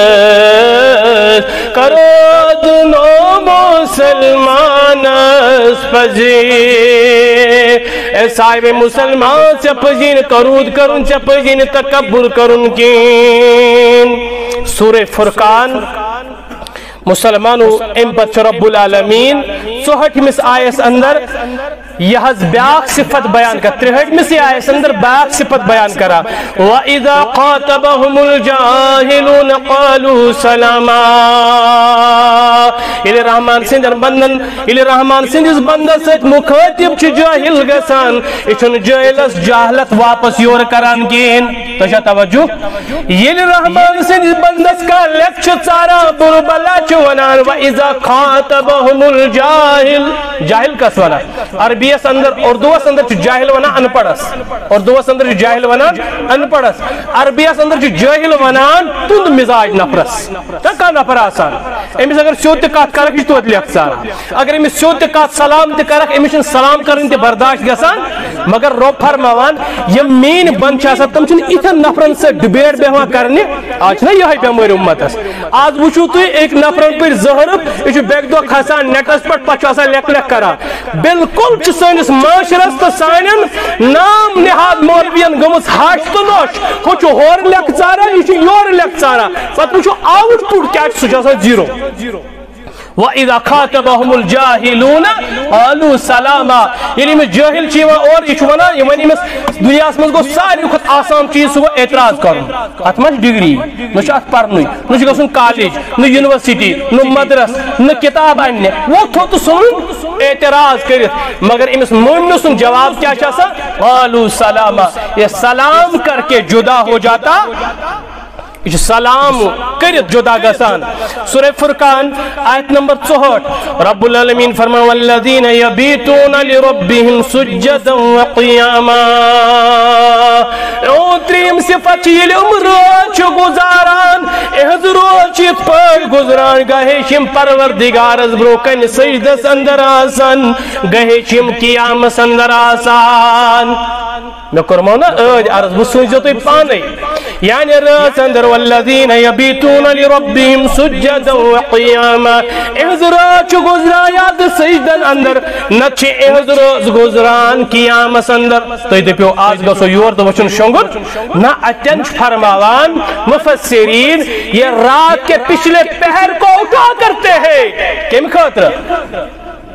کرو دنو مسلمان پجے اے صاحب مسلمان سے پجین کرود کرن سے پجین تکبر کرن کین سورہ فرقان مسلمانو امپت رب العالمین سوہٹ مس آیس اندر یہ بیاق صفت بیان کر ترہٹ مس آیس اندر بیاق صفت بیان کرا وَإِذَا قَاتَبَهُمُ الْجَاهِلُونَ قَالُوا سَلَامًا الہ رحمان سندر بندن الہ رحمان سندس بندن سیت مخاطب چھ جاہل گسان اچھن جاہلس جاہلت واپس یور کران کین تشا توجہ الہ رحمان سندس بندس کا لکچ چارا بربلا چونان وَإِذَا قَاتَبَهُمُ الْجَاهِل جاہل کس ونا عربی اس اندر اردو اس اندر جاہل ونا ان پڑس اردو اس اندر جاہل ونا ان پڑس عربی اس اندر جاہل ونا تند مزاج نفرس کا نفر آسان امس اگر سیوت کات کرک یہ توت لیک سارا اگر امس سیوت کات سلام تہ کرک امس سلام کرن تہ برداشت گسان مگر رو فرماوان یم مین بند چھ تم چھ اتن نفرن سے ڈبیٹ بیہوا کرنے آج نہ یہ بیمار امتس آج وچھو تو ایک نفرن پر زہر یہ بیک دو کھسان نیٹس پر پچ لیک لیک کرا بالکل چھ سانس معاشرس تو سانن نام نہاد مولوین گمس ہاش تو نوش ہو چھ ہور لیک ژارا یہ یور لیک ژارا پتہ وچھو آؤٹ پٹ کیا چھ سہ زیرو وَإِذَا خَاطَبَهُمُ الْجَاهِلُونَ قَالُوا سَلَامًا یعنی میں جاہل چیوا اور یہ چھونا یعنی میں دنیا اس گو ساری خود آسان چیز ہوا اعتراض کرن ات مچ ڈگری نہ چھ ات پرنوی نہ چھ گژھن کالج نہ یونیورسٹی نہ مدرس نہ کتاب اننے وہ تھوت سن اعتراض کرت مگر امس مومن سن جواب کیا چھ آسان قالوا سلاما یہ سلام کر کے جدا ہو جاتا یہ سلام کرت جدا گسان سورہ فرقان آیت نمبر چوہٹ رب العالمین فرما والذین یبیتون لربهم سجدا وقیاما تریم صفت چیل امروچ گزاران احض روچ پر گزران گہشم پروردگارز بروکن سجدس اندر آسان گہشم قیامس اندر آسان میں کرمو نا آج عرض بسوچ تو پانے یعنی راس اندر والذین یبیتون لربهم سجدا وقیاما احضرات گزرا یاد سجدن اندر نچ احضرات گزران قیامس اندر تو یہ پیو آج گسو یور تو وچن شنگر نہ اتن فرماوان مفسرین یہ رات کے پچھلے پہر کو اٹھا کرتے ہیں کم خاطر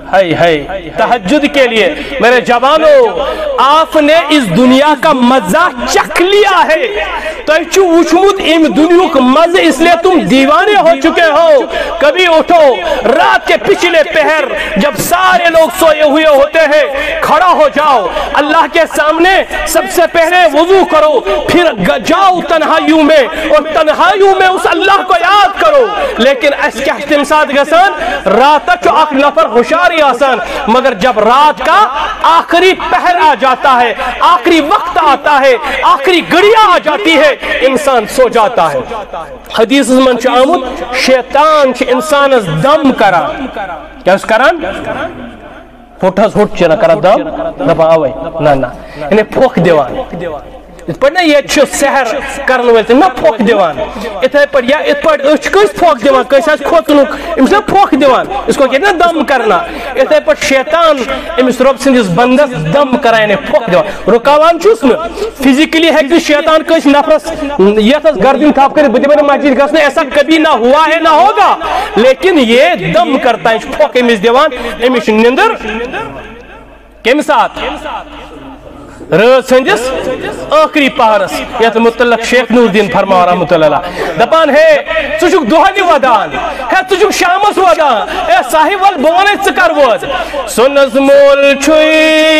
हाय हाय तहज्जुद के लिए। मेरे जवानों, आपने इस दुनिया का मजा चख लिया है, तो वुचमुत इन दुनिया का मजे, इसलिए तुम दीवाने हो चुके हो। कभी उठो रात के पिछले पहर जब सारे लोग सोए हुए होते हैं, खड़ा हो जाओ अल्लाह के सामने, सबसे पहले वुजू करो, फिर जाओ तन्हाइयों में और तन्हाइयों में उस अल्लाह को याद करो। लेकिन अस क्या तम साथ गसान रात अख नफर होशियारी आसान, मगर जब रात का आखिरी पहर आ जाता है, आखिरी वक्त आता है, आखिरी घड़िया आ जाती है, इंसान सो जाता है। हदीस मन आमुत शैतान इंसान दम करा, क्या करान फोटस हुट करा दम दपा अवे ना ना इन्हें फोक दिवान पे ये सहर कर ना फोक दिवान इथे पे या इत पे फोक दिवान कस खोचन अमिस फोक दिवान इसको क्या दम करना। इथे पे शैतान अमिस रब सदिस बंदस दम करान फोक दिवान रुकावान फिजिकली है शैतान कस नफरस यथ गर्दन थप कर बे मस्जिद गस ऐसा कभी ना हुआ है ना होगा, लेकिन ये दम करता है फोक अमिस दिवान अमिस निंदर कम साथ रात संदिस आखिरी पहरस यथ मुतल्लक शेख नूरुद्दीन फरमा रहमतुल्लाह दपान है चुक दोहनि वदान है चुक शामस वदान ए साहिब वल बोने कर वद सुन्नत मोल छुई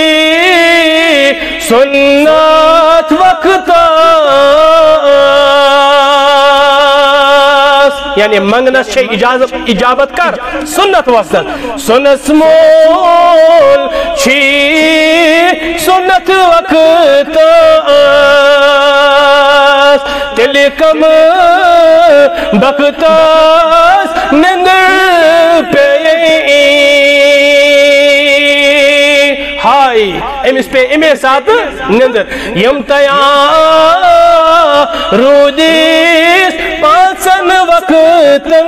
सुन्नत वक्त यानी मंगनस शे इजाजत इजाबत कर सुन्नत वक्त सुन्नत मोल छी सुन्नत वक्त तिलकम बख्तास निंदर पे हाय अमिस पे इमे साथ निंदर यम तया रोदिस पांचन वक्तन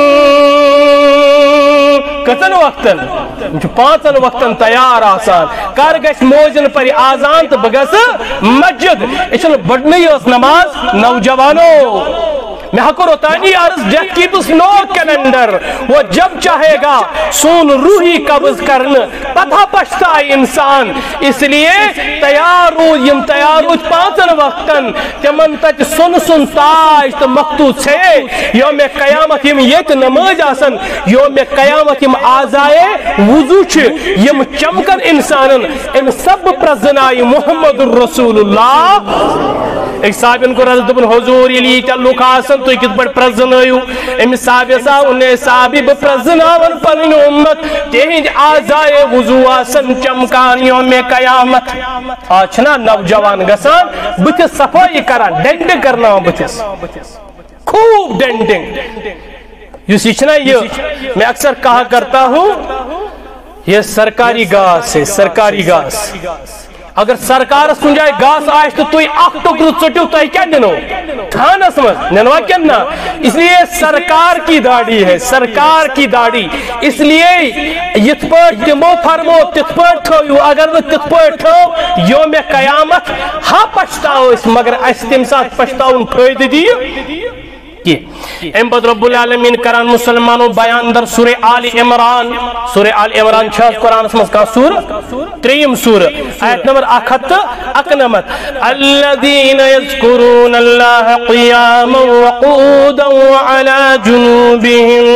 कतन वक्तन पांचन वक्तन तैयार आसान कर गस मोजन पर आजान तो बगस मस्जिद ये बड़नी नमाज नौजवानों मैं हको रोतानी अर्ज डेथ कीप्स नो कैलेंडर वो जब चाहेगा सोन रूही कब्ज करने पता पछता इंसान, इसलिए तैयार हो यम तैयार हो पांचन वक्तन तमन तक सुन सुन ताज तो मखतूत से योम कयामत यम ये नमाज आसन योम कयामत यम आजाए वुजू यम चमकन इंसान इन सब प्रजनाई मोहम्मद रसूलुल्लाह। एक साबिन को रज दुबन हुजूर यली लुक आसन तुम कित पे प्रजनयू अमिस साबिस उन्हें साबि बह प्रजनावन पन उम्मत तिहद आजाए वुजू आसन चमकान योम कयामत। आज ना नौजवान गसान बुथिस सफाई करान डेंडिंग करना बुथिस खूब डेंडिंग युसिचना ये मैं अक्सर कहा करता हूँ ये सरकारी घास है, सरकारी घास अगर सरकार सुन जाए घास आज तो तुम अख टुकड़ चुटू तुम क्या दिनो थानस मज ननवा क्या ना, इसलिए सरकार की दाढ़ी है, सरकार की दाढ़ी, इसलिए यथ पर तिमो फरमो तिथ पर थो अगर न तिथ पर थो योम कयामत हा पछताओ मगर अस तम साथ पछताउन फायदे दियो एम बद रब्बुल आलमीन करान मुसलमानों बयान दर सूरे आल इमरान सूरे आल इमरान छह कुरान मज का सूर त्रीम सूर आयत नंबर अखत अकनमत अल्लज़ीन यज़कुरूनल्लाह क़ियामन व क़ूदन व अला जुनूबिहिम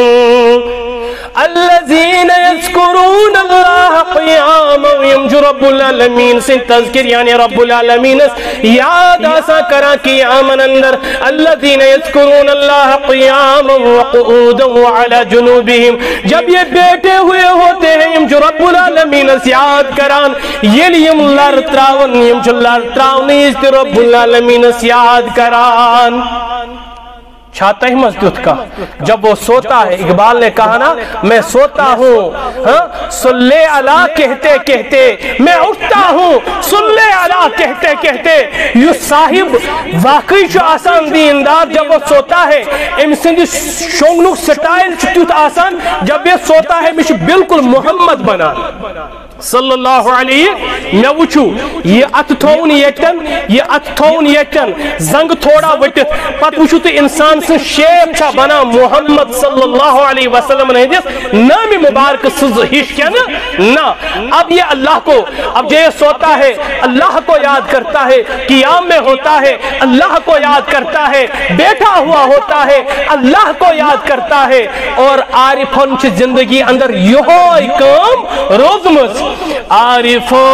अल्लज़ीन यज़कुरूनल्लाह क़ियामन यम जो रब्बुल आलमीन से तज़किर यानी रब्बुल आलमीन याद आसा करा क़ियामन अंदर अल्लज़ीन यज़कुरूनल्लाह क़ियामन व क़ूदन व अला जुनूबिहिम जब ये बैठे हुए होते हैं यम जो रब्बुल आलमीन याद करान ये यम लर त्रावन यम जो लर त्रावनी इस रब्बुल आलमीन याद करान छाता ही मजदूत का जब वो सोता है। इकबाल ने कहा ना मैं सोता हूँ हाँ सुल्ले अला कहते कहते मैं उठता हूँ सुल्ले अला कहते कहते यू साहिब वाकई जो आसान दीनदार जब वो सोता है इन शोंगनुक स्टाइल तुत आसान जब ये सोता है मिश बिल्कुल मोहम्मद बना सल्लल्लाहु अलैहि मे वुचू ये अत थोन यन ये अत थोन यन जंग थोड़ा वटित पत वुचू तो इंसान से शेप छा बना मोहम्मद सल्लल्लाहु अलैहि वसल्लम ने नाम मुबारक सज हिश क्या ना ना अब ये अल्लाह को अब ये सोता है अल्लाह को याद करता है, कियाम में होता है अल्लाह को याद करता है, बैठा हुआ होता है अल्लाह को याद करता है। और आरिफों की जिंदगी अंदर यो काम रोजमस आरिफो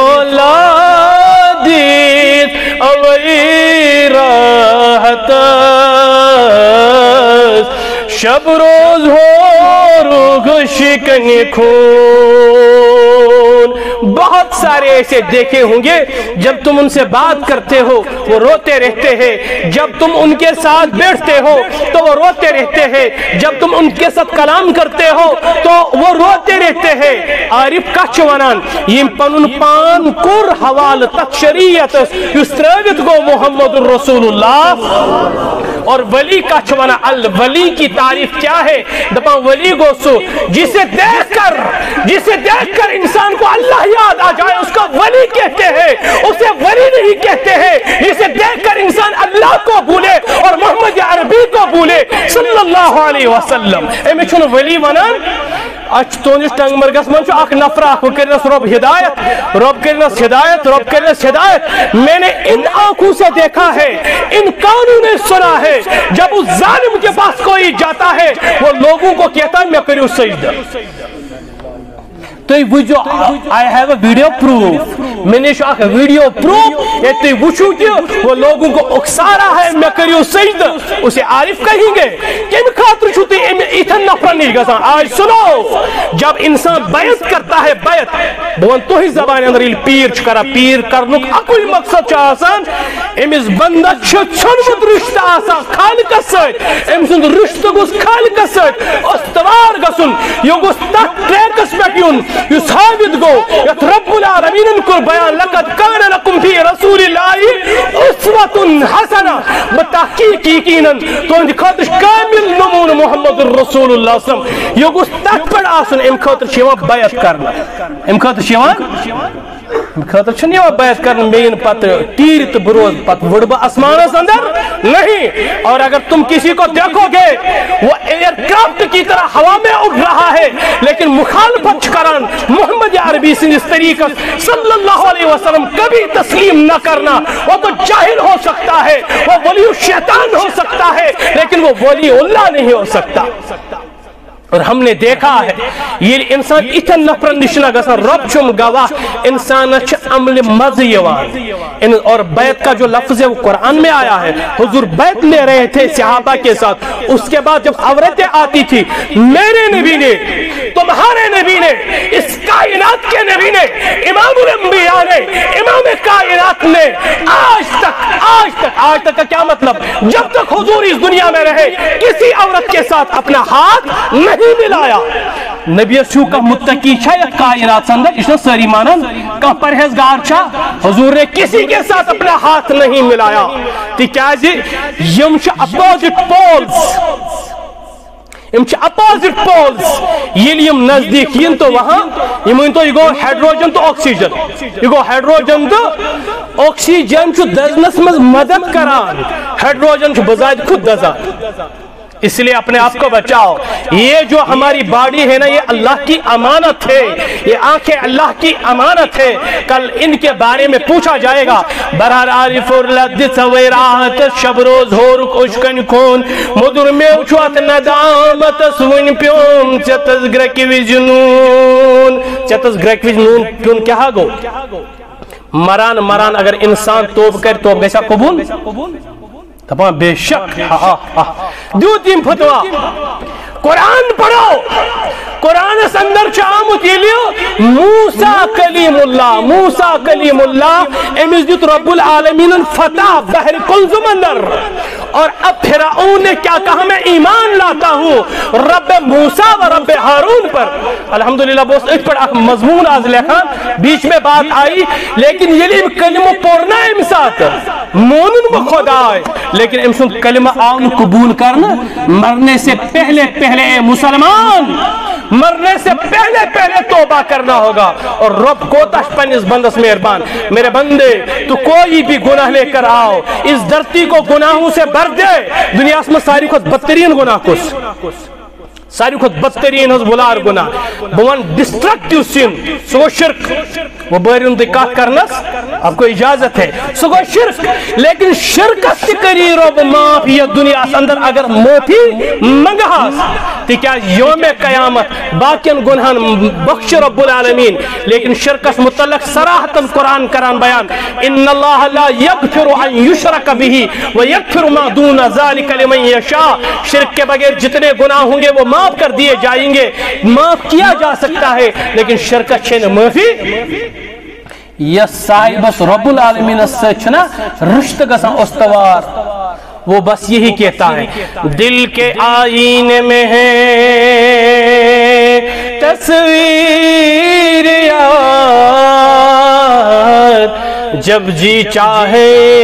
लादीद अवई राहत शब रोज हो रूह शिकन खून। बहुत सारे ऐसे देखे होंगे जब तुम उनसे बात करते हो वो रोते रहते हैं, जब तुम उनके साथ बैठते हो तो वो रोते रहते हैं, जब तुम उनके साथ कलाम करते हो तो वो रोते रहते हैं। आरिफ कछ वनान यम पनुन पान कुर हवाल तथ शरीयत युस त्रवित गो मुहम्मदुर रसूलुल्लाह। और वली कछ वना अल वली की तारीफ क्या है? दपा वली गो सु जिसे देखकर जिसे देखकर इंसान को अल्लाह याद आ जाए उसका वली कहते हैं, उसे वली नहीं कहते हैं जिसे देखकर इंसान अल्लाह को भूले और मोहम्मद अरबी को भूले सल्लल्लाहु अलैहि वसल्लम। एमे छुन वली वनान अच तोनिस टंगमरगस मन छु अख नफरा को करनस रब हिदायत रब करनस हिदायत रब करनस हिदायत। मैंने इन आंखों से देखा है, इन कानों ने सुना है जब उस जालिम के पास कोई जाता है वो लोगों को कहता है मैं करूं सजदा। तो वो I have a video proof, मैंने एक वीडियो प्रूफ ये तो वुचू कि वो लोगों को उकसा रहा है मैं करियो सजदा, उसे आरिफ कहेंगे किन खातिर छु इथन नफर नहीं गसा। आज सुनो जब इंसान बैत करता है बैत बोन तो ही जबान अंदर इल पीर छ करा पीर करनुक अकुल मकसद छ आसान एमिस बंदा छ छनमुत रिश्ता आसान खालिक सत एम सुन रिश्ता गोस खालिक सत अस्तवार गसुन यो गोस तक ट्रैकस पे युन यु साबित गो यत रब्बुल आलमीन को बयान लकद कान लकुम फी रसूलिल्लाहि उस्वतुन हसना बतहकीक यकीनन तो खातिर कामिल नमून मुहम्मदुर रसूलुल्लाह सल्लल्लाहु अलैहि वसल्लम यो गोस तक पड़ आसन एम खातिर छवा बैत करना एम खातिर छवा खातर छ नहीं बैत कर मेन पत तीर तो बरोज पत वुड़ब आसमान अंदर नहीं। और अगर तुम किसी को देखोगे वो एयरक्राफ्ट की तरह हवा में उड़ रहा है लेकिन मुखालफत करन मोहम्मद अरबी से इस तरीके सल्लल्लाहु अलैहि वसल्लम कभी तस्लीम न करना। वो तो जाहिल हो सकता है, वो वली शैतान हो सकता है लेकिन वो वली उल्लाह नहीं हो सकता। और हमने देखा है ये इंसान इतन नफरत निशना गसा रब चुम गवाह इंसान अमल मज इन। और बैत का जो लफ्ज है वो कुरान में आया है, हुजूर बैत ले रहे थे सहाबा के साथ। उसके बाद जब औरतें आती थी मेरे नबी ने तुम्हारे नबी ने इस कायनात के नबी ने इमामुल अंबिया ने इमाम कायनात ने आज तक आज तक आज तक का क्या मतलब जब तक हुजूर इस दुनिया में रहे किसी औरत के साथ अपना हाथ नहीं मिलाया। नबी शू का मुत्तकी छा या कायनात अंदर इसने सारी मानन का परहेजगार छा हुजूर ने किसी के साथ अपना हाथ नहीं मिलाया। तिकाज यम छ अपोजिट पोल्स यम छ अपोजिट पोल्स ये यम नजदीक यन तो वहां यम तो ये गो हाइड्रोजन तो ऑक्सीजन ये गो हाइड्रोजन तो ऑक्सीजन छ दजनस में मदद करान हाइड्रोजन छ बजाय खुद दजान। इसलिए अपने आप को बचाओ। ये जो हमारी बॉडी है ना ये अल्लाह की अमानत है, ये आंखें अल्लाह की अमानत है, कल इनके बारे में पूछा जाएगा। बरहर आरिफुर लद्दिस वैराहत शबरोज होर खुशकन खून मुदुर में छुअत नदामत सुन प्योम चतस ग्रक विजनून चतस ग्रक विजनून प्योन क्या गो मरान मरान अगर इंसान तोब कर तोब गैसा कबूल तमाम बेशक दो तीन फतवा कुरान पढ़ो कुरान अंदर आमुत मूसा कलीमुल्लाह मूसा कलीमुल्लाह एमिस दित रब्बुल आलमीन फतह बहर कुल समंदर। और अब फिरौन ने क्या कहा मैं ईमान लाता हूँ रब मूसा व रब हारून पर। अल्हम्दुलिल्लाह बहुत इस पर मजमून आज लेखा बीच में बात आई लेकिन ये कलिमा पढ़ना इम साथ मोनन ब खुदा लेकिन इम सुन कलिमा आउन कबूल करना मरने से पहले पहले मुसलमान مرنے سے پہلے پہلے توبہ کرنا ہوگا اور رب کو تش پنس بندس مہربان میرے بندے تو کوئی بھی گناہ لے کر آؤ اس دھرتی کو گناہوں سے بھر دے دنیا میں ساری خود بدترین گناہ کس ساری خود بدترین ہز بلار گناہ بوان ڈسٹرکٹیو سن سو شرک وہ بارن دی کات کرنس آپ کو اجازت ہے سو شرک لیکن شرک تی کری رب معاف یہ دنیا اندر اگر موتی منگاس تی کیا یوم قیامت باقین گناہن بخش رب العالمین لیکن شرکس متعلق صراحتاً قرآن کران بیان ان اللہ لا یغفر ان یشرک به ویغفر ما دون ذالک لمن یشاء شرک کے بغیر جتنے گناہ ہوں گے وہ معاف کر دیے جائیں گے معاف کیا جا سکتا ہے لیکن شرک چھن معافی یہ صاحب رب العالمین سے چھنا رشت گسا استوار وہ بس یہی کہتا ہے دل کے آئینے میں ہے تصویر یار جب جی چاہے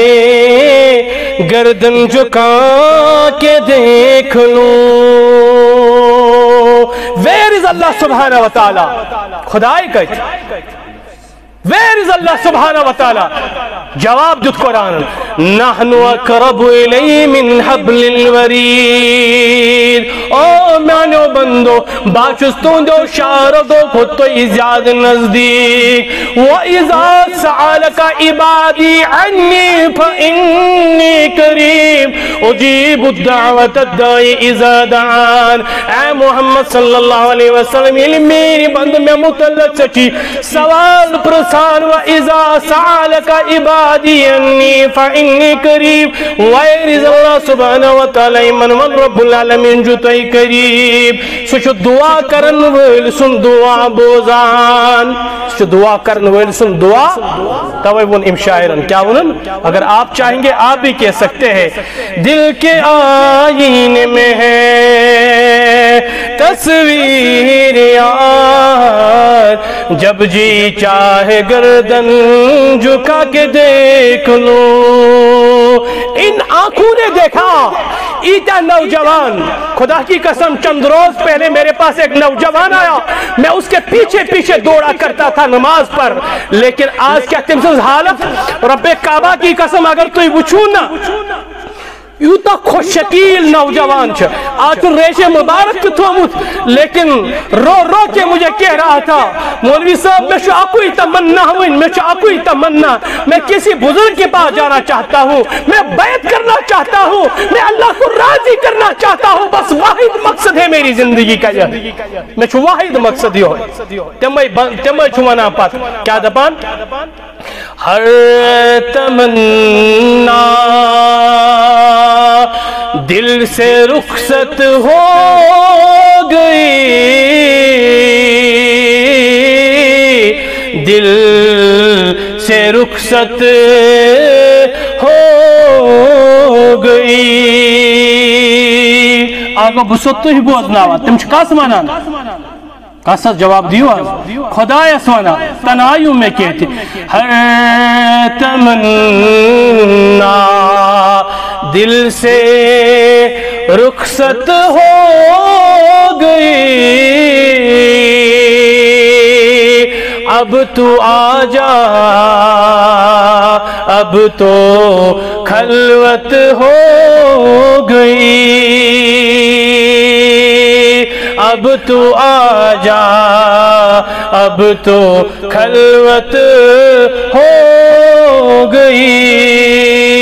گردن جھکا کے دیکھ لوں Where is Allah subhanahu wa ta'ala خدای کہتے Where is Allah subhanahu wa ta'ala جواب جت قرآن نحن اقرب الی من حبل الورید او مانو بندو باچستون دو شارو دو خود تو ازیاد نزدیک وَإِذَا سَعَلَكَ عِبَادِي عَنِّي فَإِنِّي قَرِيبٌ اجیب الدعوت الدائی اذا دعان اے محمد صلی اللہ علیہ وسلم یہ میری بند میں متعلق سچی سوال پرسان وَإِذَا سَعَلَكَ عِبَادِي عَنِّي فَإِنِّي قَرِيبٌ Where is Allah subhanahu wa ta'ala من من رب العالمین جو تئی قریب سوچو دعا کرن ویل سن دعا بوزان سوچو دعا کرن ویل سن دعا توے ون ام شاعرن کیا ونن اگر آپ چاہیں گے آپ بھی کہہ سکتے ہیں دل کے آئینے میں ہے تصویر یار جب جی چاہے گردن جھکا کے دیکھ لو ان آنکھوں نے دیکھا ایتا نوجوان خدا کی قسم چند روز پہلے میرے پاس ایک نوجوان آیا میں اس کے پیچھے پیچھے دوڑا کرتا تھا نماز پر لیکن آج کیا تمسز حالت رب کعبہ کی قسم اگر تو وچھو نا یوتا خوش شکیل نوجوان چھا آج تو ریش مبارک کی تھومت لیکن رو رو کے مجھے کہہ رہا تھا مولوی صاحب میں شو کوئی تمنا ہوں میں شو کوئی تمنا میں کسی بزرگ کے پاس جانا چاہتا ہوں میں بیعت کرنا چاہتا ہوں میں اللہ کو راضی کرنا چاہتا ہوں بس واحد مقصد ہے میری زندگی کا یہ میں چھو واحد مقصد یہ تمہیں چھوانا پاس کیا دبان ہر تمنا دل سے رخصت ہو گئی دل سے رخصت ہو گئی آگا بسوت تو ہی بوزنا ہوا تم چکا سمانا کاسا جواب دیو آج خدا اسوانا تنائیوں میں کہتے ہر تمنا دل سے رخصت ہو گئی اب تو آ جا اب تو خلوت ہو گئی اب تو آ جا اب تو خلوت ہو گئی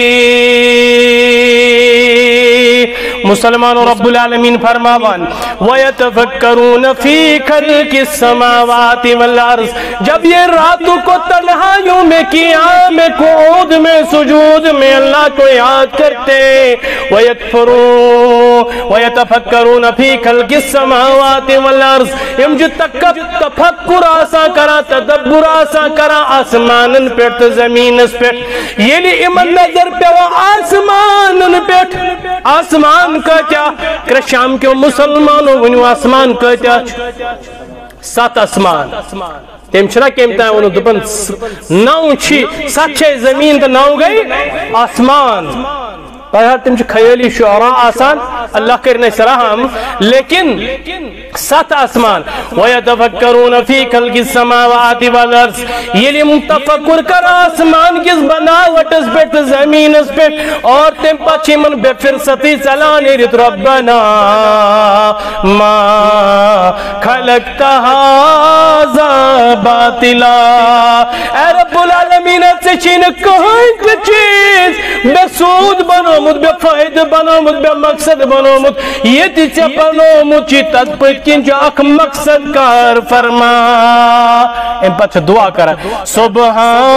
مسلمان رب العالمین فرماوان وَيَتَفَكَّرُونَ فِي خَلْقِ السَّمَاوَاتِ وَالْأَرْضِ جب یہ راتوں کو تنہائیوں میں قیام میں قعود میں سجود میں اللہ کو یاد کرتے وَيَتْفَرُونَ وَيَتَفَكَّرُونَ فِي خَلْقِ السَّمَاوَاتِ وَالْأَرْضِ ام جو تفکر آسا کرا تدبر آسا کرا آسمانن پیٹ زمینس پیٹ یعنی امن نظر پہ وہ آسمانن پیٹ آسمان کا کیا کہ شام کے مسلمانوں ونیو آسمان کا کیا سات آسمان تیم چھنا کیمتا ہے انہوں دبن نو چھی سات چھے زمین تا نو گئی آسمان بہرحال تم چھے خیالی شعراء آسان اللہ کرنے سراہم لیکن ست آسمان وَيَتَفَكَّرُونَ فِي خَلْقِ السَّمَاوَاتِ وَالْأَرْضِ یہ تفکر کر آسمان کس بناوٹس پہ زمینس پہ اور تم پچھ من بے فرصتی چلان رت ربنا ما خلقت هذا باطلا اے رب العالمین سے چین کہیں چیز بے سود بنومت بے فائدہ بنومت بے مقصد بنومت یہ تیچے بنومت چی تدپت کن جو اک مقصد کار فرما ان پچھ دعا کرا سبحانک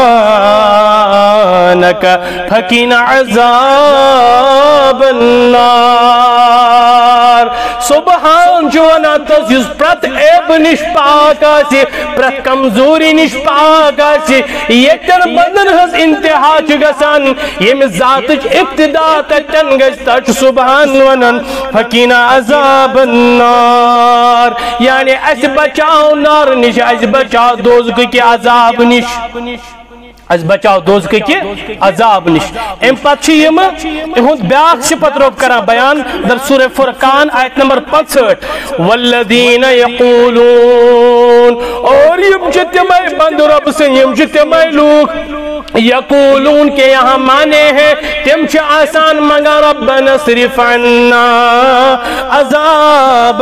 فقنا عذاب النار سبحان جو ناتس یس پرت عیب نش پاک آسی پرت کمزوری نش پاک آسی یکتر بندن ہز انتہا چگسان یم ذات ابتدا تچن گشتا سبحان ونن فقنا عذاب النار یعنی اس بچاؤ نار نش اس بچاؤ دوزک کی عذاب نش از بچاؤ دوزک کی عذاب نش ام پتہ یم اہند بیاکھ صفت رب کران بیان در سورہ فرقان آیت نمبر پانسٹھ والذین یقولون اور یم جتمائی بند رب سے یم جتمائی لوگ یقولون کے یہاں مانے ہیں تم چھ آسان مگا ربنا صرف عنا عذاب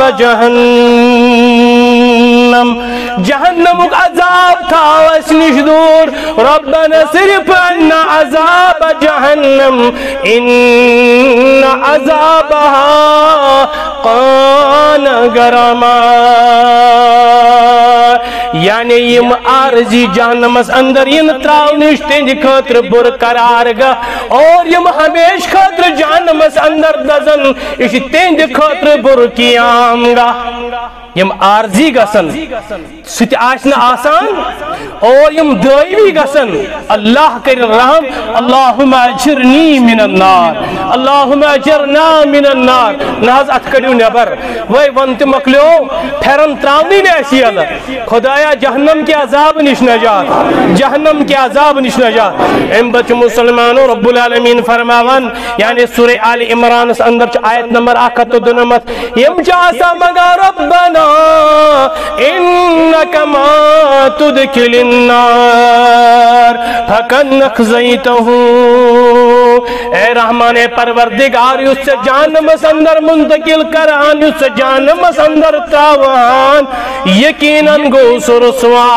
جہنم جہنم عذاب تھا واسنش دور ربنا صرف عنا عذاب جہنم ان عذابها قان گرما یعنی یم عارضی جہنمس اندر ین تراؤنش تنج خاطر بر قرار گا اور یم ہمیش خاطر جہنمس اندر دزن اس تنج خاطر بر قیام گا یم عارضی گسن ست آسن آسان اور یم دائمی گسن اللہ کر رحم اللہم اجرنی من النار اللہم اجرنا من النار ناز اتکڑیو نبر وی ونت مکلیو پھرن تراؤنی نیسی اللہ خدایا جہنم کے عذاب نش نجات جہنم کے عذاب نش نجات ام بچ مسلمانوں رب العالمین فرماون یعنی سورہ آل عمران اس اندر آیت نمبر آخت و دنمت یم جاسا مگا ربنا انکا ما تدکل النار فقد نخزیتہو اے رحمان پروردگار اس سے جہنم اندر منتقل کران اس سے جہنم اندر تاوان یقیناً گو سرسوا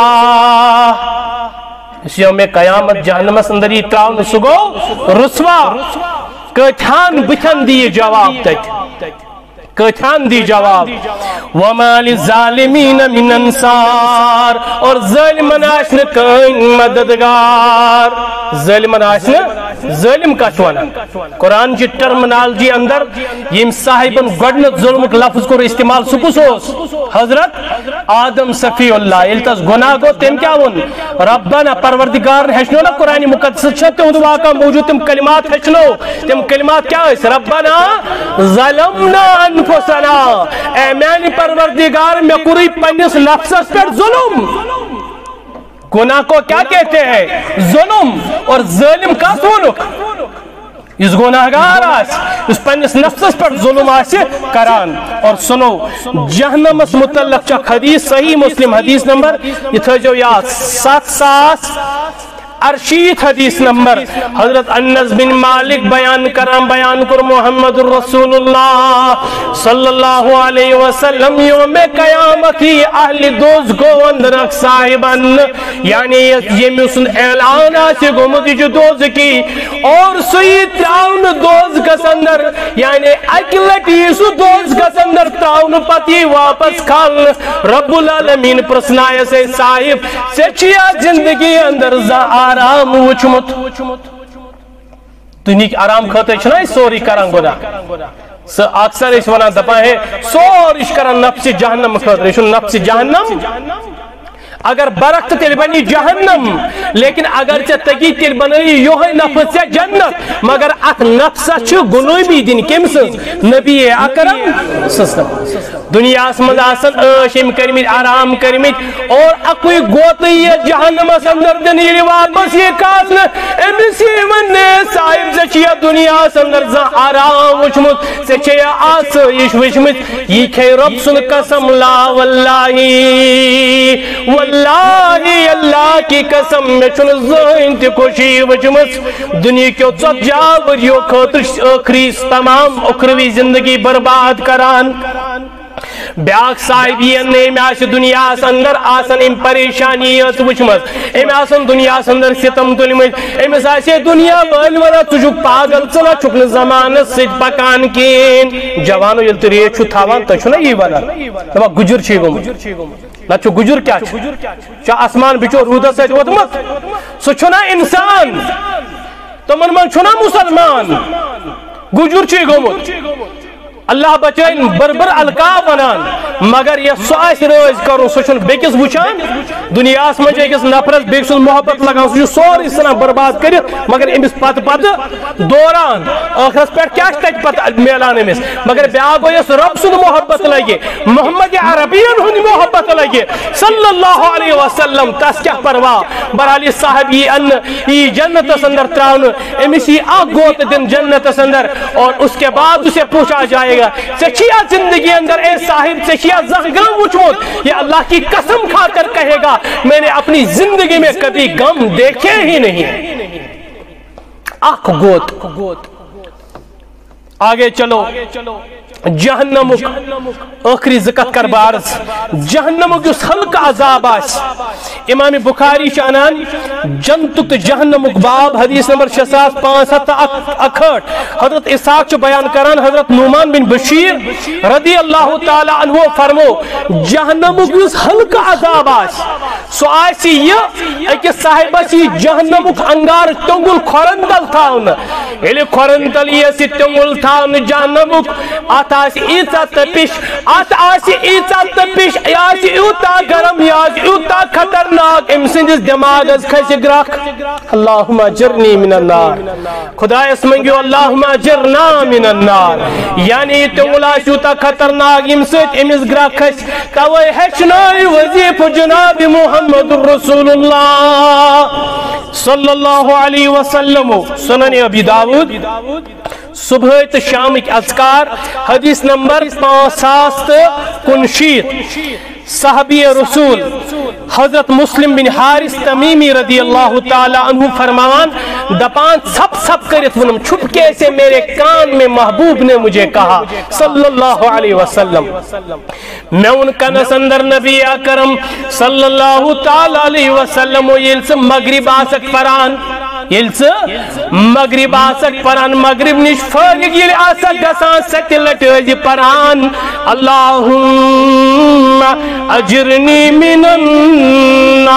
اس یوم قیامت جہنم اندر ہی تاون سگو رسوا کتھان بچن دی جواب تک کتھان دی جواب وَمَا لِلظَّالِمِينَ مِنْ انصار اور ظالمن آشن کائن مددگار ظالمن آشن ظالم کا چوانا قرآن کی ٹرمنالوجی اندر یم صاحبن گوڑنت ظلم لفظ کو استعمال سکوسوس حضرت آدم صفی اللہ التس گناہ کو تم کیا ون ربنا پروردگار ہشنو نا قرآن مقدس چھتے ہوں واقع موجود تم کلمات ہشنو تم کلمات کیا ہے ربنا ظلمنا انفسنا اے میانی پروردگار میں کوئی پنیس نفس پر ظلم گناہ کو کیا کہتے ہیں ظلم اور ظالم کا سولک اس گناہگار آس اس پنیس نفس پر ظلم آسے کران اور سنو جہنم اس متعلق چاک حدیث صحیح مسلم حدیث نمبر یہ تھا جو یا سات ساس ارشید حدیث نمبر حضرت انس بن مالک بیان کرم بیان کر محمد الرسول اللہ صلی اللہ علیہ وسلم یوم قیامتی اہل دوز کو اندرک صاحبان یعنی یہ مسن اعلان آسی گمتی جو دوز کی اور سید تاؤن دوز کا سندر یعنی اکلٹی سو دوز کا سندر تاؤن پتی واپس کھال رب العالمین پرسنائے سے صاحب سچیا زندگی اندر زہار آرام وچمت دنیا کی آرام خاطر چھنا سوری کران گودا اکثر اس ونا دپا ہے سوریش کران نفس جہنم خاطر نفس جہنم اگر برق تیل بنی جہنم لیکن اگر ژے تگی تیل بنائی یہ نفس ژے جنت مگر ات نفس غلامی دن کم سن نبی اکرم دنیا من آسن عیش ام کرمت آرام کرمت اور اکوئی گوتی جہنم اندر دن یہ واپس یہ کاس امس ون صاحب ژے چھ دنیا اندر زان آرام وچمت ژے چھ آسائش وچمت یہ کھے رب سن قسم لا واللہ واللہ اللہ کی قسم میں چھن زہن تی خوشی وچمت دنیا کیو ژت جاوریو خاطر آخری تمام اخروی زندگی برباد کران بیاک صاحب یہ نیم آس دنیا اندر آسن ام پریشانی وچمت ام آسن دنیا اندر ستم تلمت امس آسے دنیا بل ورا تجھک پاگل ژنا چھک نہ زمانس سۭتۍ پکان کین جوانو ییٚلہِ تُہۍ ریٹ چھُو تھاوان تُہۍ چھُو نا یی ونان دپان گُجر چھُے گوٚمُت نہ چھُ گُجر کیٛاہ چھُ چھُ آسمان بِچور روٗدس سۭتۍ ووتمُت سُہ چھُنا اِنسان تِمن منٛز چھُنا مُسلمان گُجر چھُے گوٚمُت اللہ بچائن بربر القاب ونان مگر یہ سو روز کرو سو بیکس وچان دنیا من اکس نفرس بیس محبت لگان سو سوری ثنا برباد کر مگر امس پت پت دوران آخرس پہ کیا پتہ ملان امس مگر بیا گو یس رب سن محبت لگے محمد عربین ہند محبت لگے صلی اللہ علیہ وسلم تس کیا پرواہ برحال صاحب یہ ان یہ جنت اندر تراؤن امس یہ اخ گوت دن جنت اندر اور اس کے بعد اسے پوچھا جائے چچیا زندگی اندر اے صاحب چچیا غم وچمت یہ اللہ کی قسم کھا کر کہے گا میں نے اپنی زندگی میں کبھی غم دیکھے ہی نہیں اخ گوت آگے چلو جہنمک آخری ذکر کر بارز جہنمک اس حلق عذاب آس امام بخاری شانان جنتک جہنمک باب حدیث نمبر شش ساس پانچ ہتھ اکھٹ حضرت اسحاق چو بیان کران حضرت نعمان بن بشیر رضی اللہ تعالی عنہ فرمو جہنمک اس حلق عذاب آس سو آسی یہ ایک صاحب اسی جہنمک انگار تنگل کھورندل تھاون ایلی کھورندل یہ سی تنگل تھاون جہنمک آت آسی ایتا تپش آت آسی ایتا تپش آسی ایتا گرم آسی ایتا خطرناک امسندس دماغ از کھسی گرک اللہم اجرنی من النار خدا اسمنگیو اللہم اجرنا من النار یعنی تنگل آسی ایتا خطرناک امسد امس گرک کھس کوئی حشنائی وزیف جناب محمد رسول اللہ صلی اللہ علیہ وسلم سنن ابی داود صبح تو شام کی اذکار حدیث نمبر پانچ ساس کنشیت صحابی رسول حضرت مسلم بن حارث تمیمی رضی اللہ تعالی عنہ فرمان دپان سب سب کرت ونم چھپکے سے میرے کان میں محبوب نے مجھے کہا صلی اللہ علیہ وسلم میں ان کنس اندر نبی اکرم صلی اللہ تعالی علیہ وسلم یلس مغرب آسک پران یلس مغرب آسک پران مغرب نش فارغ یل آسک گسان ست لٹوزی پران اللہم اجرنی من النار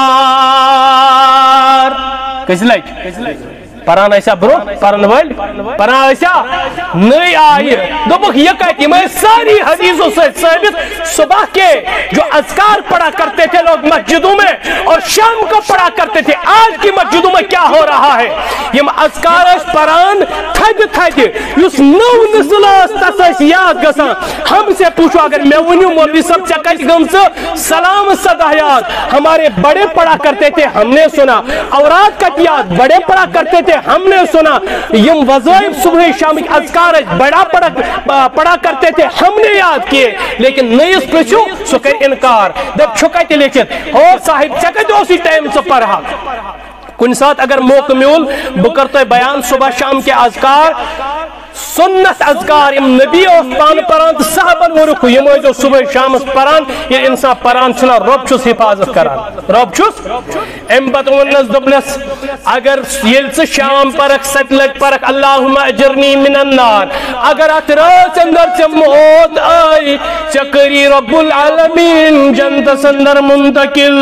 کیسے لائٹ پران ایسا برو پران ول پران ایسا نہیں آئی دوبک یہ کہتی میں ساری حدیثوں سے ثابت صبح کے جو اذکار پڑھا کرتے تھے لوگ مسجدوں میں اور شام کو پڑھا کرتے تھے آج کی مسجدوں میں کیا ہو رہا ہے یہ اذکار اس پران تھج تھج اس نو نسلاس تساس یاد گسان ہم سے پوچھو اگر میں ونیو مولوی صاحب چکچ گم سے سلام صدایات ہمارے بڑے پڑھا کرتے تھے ہم نے سنا اورات کا یاد بڑے پڑھا کرتے تھے ہم نے سنا یم وظائف صبح شام کی اذکار بڑا پڑھا کرتے تھے ہم نے یاد کیے لیکن نیس پرچو سو کر انکار دب چھکائی لیکن اور صاحب چکت اسی ٹائم سے پڑھا کن ساتھ اگر موقع میول بکرتے بیان صبح شام کے اذکار سنت اذکار ام نبی اوس پان پران صحابن ورکو یم جو صبح شام پران یہ انسان پران چھنا رب چھس حفاظت کران رب چھس ام بت ونس دبنس اگر یلس شام پرک ست لگ پرک اللہم اجرنی من النار اگر اتراس اندر چ موت آئی چکری رب العالمین جنت سندر منتقل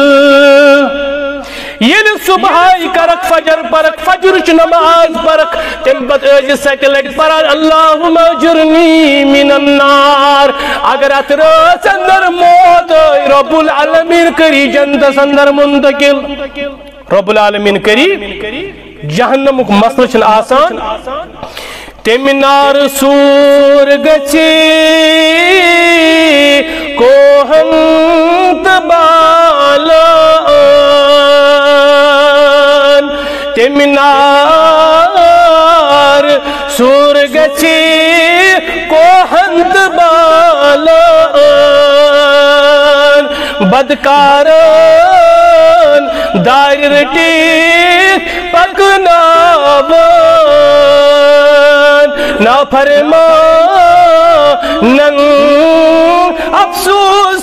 یہ صبح کرک فجر پرک فجر چ نماز پرک تم بت ست لگ پران اللہم اجرنی من النار اگر ات رات اندر موت رب العالمین کری جنت اندر منتقل رب العالمین کری جہنمک مسئلہ چھن آسان تم نار سور گچی کوہنت بالان تم نار سور گچی کوہنت بالان بدکاران دار رٹی پکناوان نافرمانن افسوس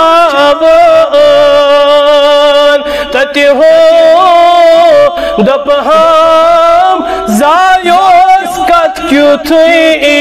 کھاوان تتی ہو دپہام زایوس کت کیوتھئی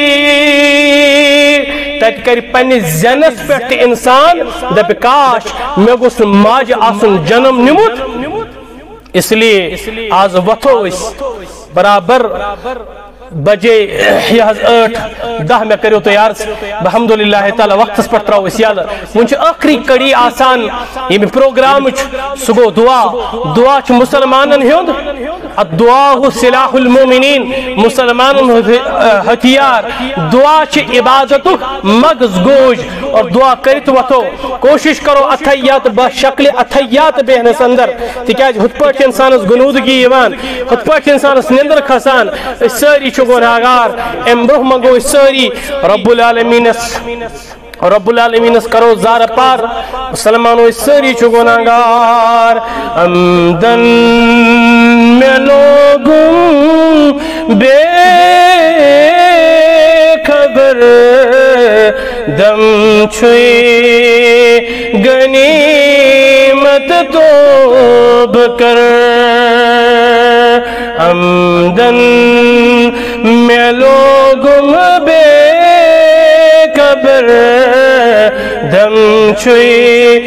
تت کر پنس زنس پہ انسان دپ کاش مے گوس ماج آسن جنم نمت اس لیے آز وتھو اس برابر بجے یہ ٲٹھ دہ میں کرو تیار الحمدللہ تعالی وقت پر ترو اس یل ون آخری کڑی آسان یہ پروگرام سہ گو دعا دعا مسلمانن ہند دعا سلاح المومنین مسلمان ہتھیار دعا عبادت مغز گوش اور دعا کرت وتھو کوشش کرو اتحیات بشکل اتحیات بہنس اندر تکیاز ہت پٲٹھۍ انسانس گنودگی یوان ہت پٲٹھۍ انسانس نندر کھسان ساری گناہگار ام برہ منگو ساری رب العالمینس رب العالمینس کرو زار پار مسلمانو ساری گناہگار امدن میں لوگوں بے خبر دم چھوئی غنیمت توب کر امدن میں لوگوں بے خبر دم چھوئی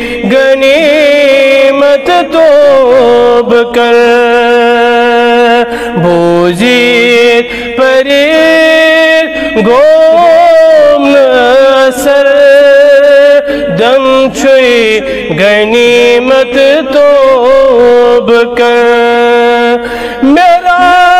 غنیمت توب کر بوزید پریر گوم سر دم چھوئی غنیمت توب کر میرا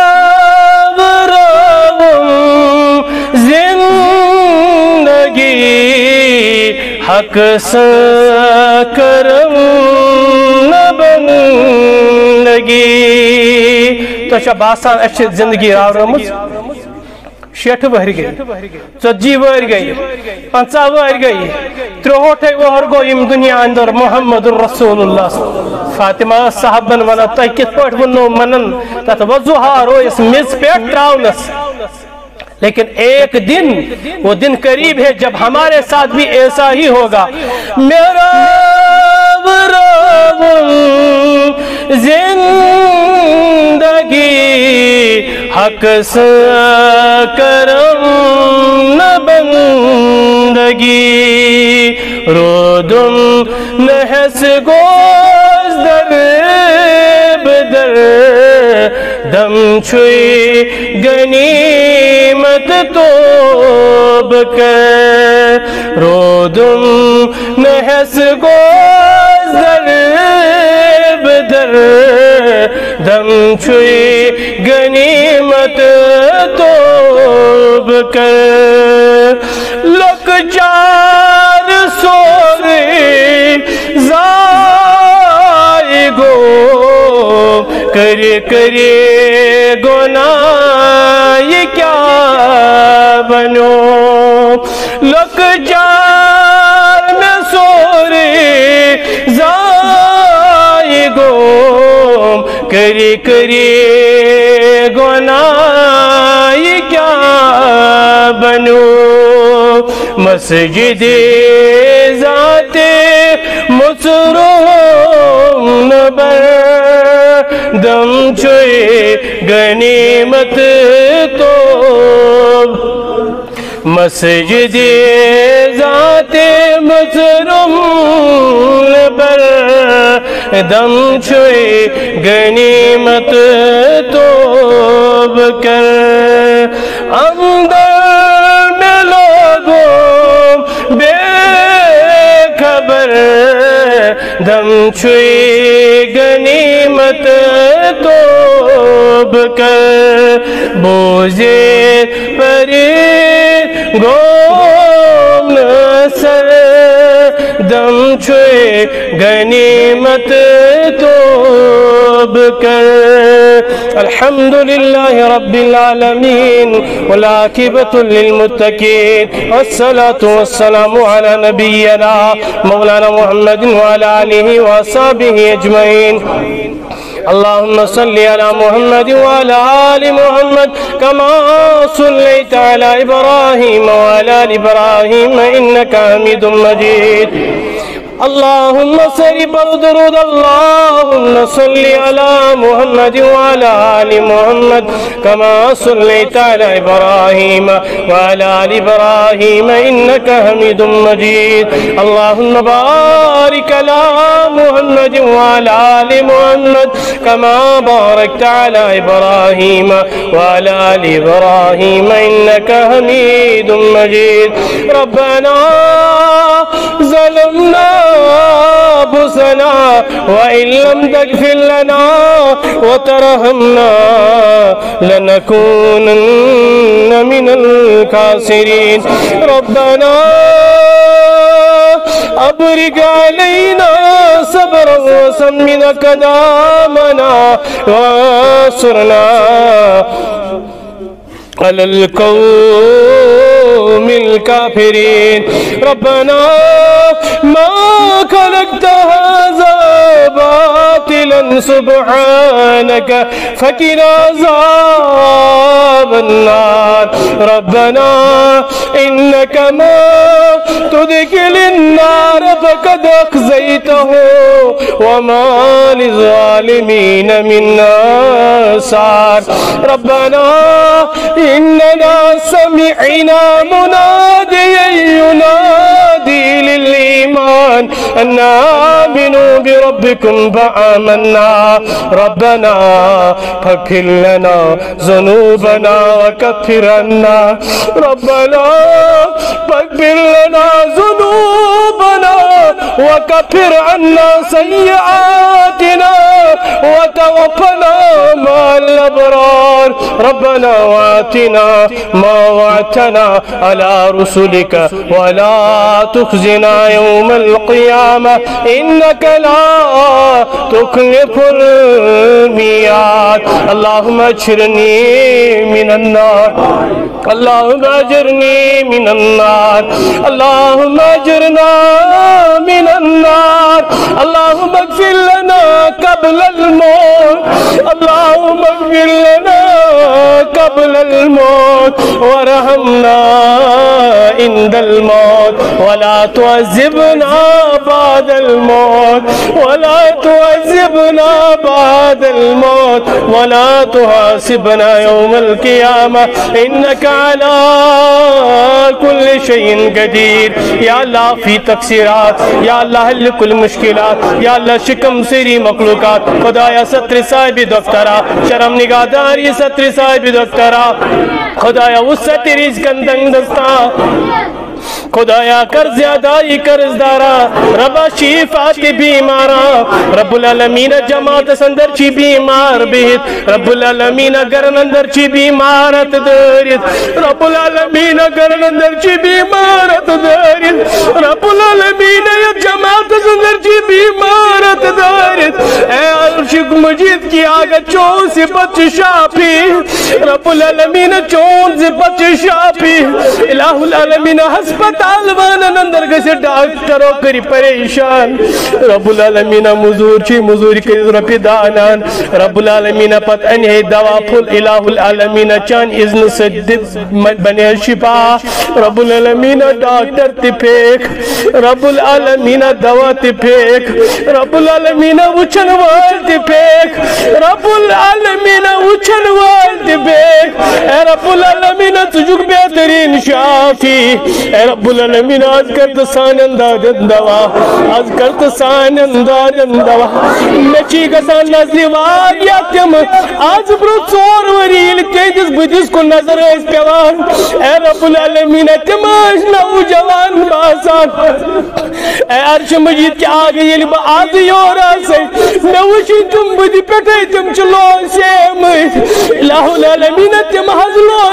حق سے کرم نہ بندگی تو چھا باسان اچھے زندگی راو رمز شیٹھ وہر گئی ژتجی وہر گئی پنچہ وہر گئی ترہوٹے وہر گو یم دنیا اندر محمد رسول اللہ فاطمہ صاحبن ونہ تہ کت پٹ ونو منن تت وضوحا رویس میز پیٹ تراونس لیکن ایک دن وہ دن قریب ہے جب ہمارے ساتھ بھی ایسا ہی ہوگا میرا زندگی حق سے کرم نہ بندگی رودم نحس گوز در بدر دم چھوئی غنیمت توب کر رودم نحس گوز در بدر دم چھوئی غنیمت توب کر لک جار سوری زائی گو کری کری گناہ یہ کیا بنو لک جار میں سوری زائی گو کری کری گناہ یہ کیا بنو مسجد ذات مسرون بر دم چھوئی غنیمت توب مسجد ذات مسرون بر دم چھوئی غنیمت توب کر اندر میں لوگوں بے دم چھوئے غنیمت توب کر بوزے پری گوم سر دم چھوئے غنیمت توب کر الحمدللہ رب العالمین والعاقبۃ للمتقین والصلاة والسلام علی نبینا مولانا محمد وعلی آلہ وصحبہ اجمعین اللهم صل على محمد وعلى آل محمد كما صليت على إبراهيم وعلى آل إبراهيم إنك حميد مجيد اللهم صل ودرود اللهم صل على محمد وعلى آل محمد كما صليت على إبراهيم وعلى آل إبراهيم إنك حميد مجيد اللهم بارك على محمد وعلى آل محمد كما باركت على إبراهيم وعلى آل إبراهيم إنك حميد مجيد ربنا ظلمنا أنفسنا وإن لم تغفر لنا وترحمنا لنكونن من الخاسرين ربنا أبرق علينا صبرا وثبت أقدامنا وانصرنا على القوم الكافرين ربنا ما خلقت هذا باطلا سبحانك فقنا عذاب النار ربنا إنك ما تدخل النار فقد أخزيته وما للظالمين من نصير ربنا إننا سمعنا مناديا ينادي للإيمان أن آمنوا بربكم فآمنا ربنا فاغفر لنا ذنوبنا وكفر عنا ربنا فاغفر لنا ذنوبنا وكفر عنا سيئاتنا وتوفنا مع الأبرار ربنا وآتنا ما وعدتنا على رسلك ولا تخزنا يوم القيامة إنك لا تخلف الميعاد اللهم اجرني من النار اللهم اجرني من النار اللهم اجرنا من النار اللهم اغفر لنا قبل الموت اللهم اغفر لنا قبل الموت وارحمنا عند الموت ولا تعذبنا بعد الموت ولا تعذبنا بعد الموت ولا تحاسبنا يوم القيامة إنك على كل شيء قدير يا الله في تقصيرات يا الله حل كل مشكلات يا الله شکم سری مخلوقات خدایا ستر صاحب دفترہ شرم نگاہداری ستر صاحب دفترہ خدایا وسط رزق تنگ دستا خدایا قرض ادائی قرض دارا ربا شفات بیمارا رب العالمین جماعت سندر چی بیمار بیت رب العالمین گرن اندر چی بیمارت دارت رب العالمین گرن اندر چی بیمارت دارت رب العالمین جماعت سندر چی بیمارت دارت اے عرشق مجید کی آگا چون سے بچ شاپی رب العالمین چون سے بچ شاپی الہ العالمین ہسپتال وانا اندر گسے ڈاکٹروں کری پریشان رب العالمین مزور چی مزوری کری رپی دانان رب العالمین پت انہی دوا پھول الہ العالمین چان اذن سے بنے شفا رب العالمین ڈاکٹر تی پھیک رب العالمین دوا تی پھیک رب العالمین وچن وال تی پھیک رب العالمین وچن وال تی پھیک اے رب العالمین تجھک بہترین شافی اے رب رب العالمین آج کرت سانن دادن دوا آج کرت سانن دادن دوا مچی گسان نزدی واریہ تم آج برو ژور ؤری ییٚلہِ تِہنٛدِس بٕتھِس کُن نظر ٲسۍ پیوان اے رب العالمین تم ٲسۍ نوجوان باسان اے عرش مجید کیا آگے ییٚلہِ بہٕ آز یور آسے مےٚ وٕچھِ تم بٕتھِ پٮ۪ٹھے تم چھِ لوسیمٕتۍ الہ العالمین تم حظ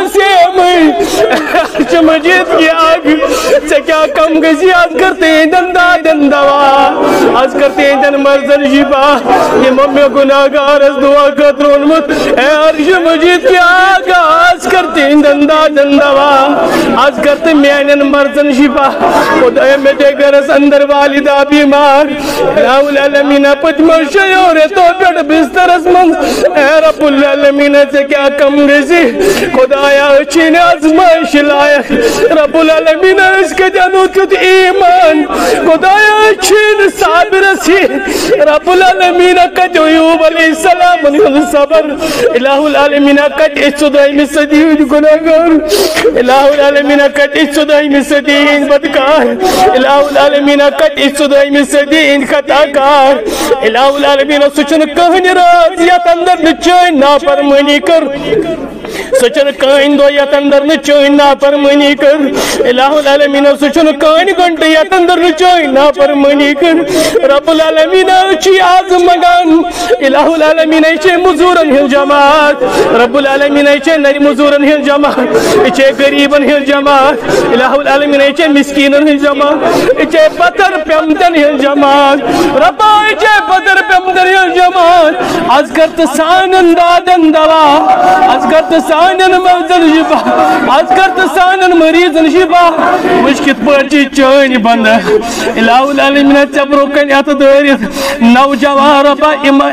لوسیمٕتۍ عرش مجید کی آگ ژےٚ کیٛاہ کم گژھی آز کر تِہنٛدٮ۪ن دادٮ۪ن دوا آز کر تِہنٛدٮ۪ن مرضن شفا یِمو مےٚ گُناہ گارس دعا خٲطرٕ ووٚنمُت اے عرش مجید کی آگ آز کر تِہنٛدٮ۪ن دادٮ۪ن دوا آز کر تہٕ میانٮ۪ن مرضن شفا خدایا مےٚ دے گرس اندر والدہ بیمار الہ العالمین پٔتمیو شیٚیو رٮ۪تو پٮ۪ٹھ بسترس منٛز اے رب العالمین ژےٚ کیٛاہ کم گژھی خدایا أسۍ چھِ نہٕ آزمٲیش لایق رب العالمین أسۍ کتہِ اَنو تیُتھ ایٖمان خدایا أسۍ چھِ نہٕ صابرس ہی رب العالمین کتہِ ایوب علیہ السلامن ہُنٛد صبر الہ العالمین کتہِ أسۍ ژۄدہمہِ صدی ہٕنٛدۍ گُناہ گار الہ العالمین کتہِ أسۍ ژۄدہمہِ صدی ہٕنٛدۍ بدکار الہ العالمین کتہِ أسۍ ژۄدہمہِ صدی ہٕنٛدۍ خطا کار الہ العالمین سُہ چھُنہٕ کٕہٕنۍ رٲژ یتھ اندر نہٕ چٲنۍ نافرمٲنی کٔر سُہ چھُنہٕ کٕہٕنۍ دۄہ یتھ اندر نہٕ چٲنۍ نافرمٲنی کٔر الہ العالمین سُہ چھُنہٕ کٕہٕنۍ گھنٹہٕ یتھ اندر نہٕ چٲنۍ نافرمٲنی کٔر رب العالمین أسۍ چھِ آز منگان الہ العالمین یہِ چھے مزوٗرن ہٕنٛز جماعت رب العالمین یہِ چھے نرِ مزوٗرن ہٕنٛز جماعت یہِ چھے غریٖبن ہٕنٛز جماعت الہ العالمین یہِ چھے مسکیٖنن ہٕنٛز جماعت یہِ چھے پتھر پیمتن ہٕنٛز جماعت ربا یہِ چھے پتھر پیمتن ہٕنٛز جماعت آز کر تہٕ سانٮ۪ن دادٮ۪ن دوا آز کر تہٕ سانٮ۪ن مرضن شفا آز کر تہٕ سانٮ۪ن مریضن شفا وٕچھ کِتھ پٲٹھۍ چھِ چٲنۍ بنٛدٕ الہ العالمین ژےٚ برونٛہہ کنہِ اَتھٕ دٲرِتھ نوجوان ربا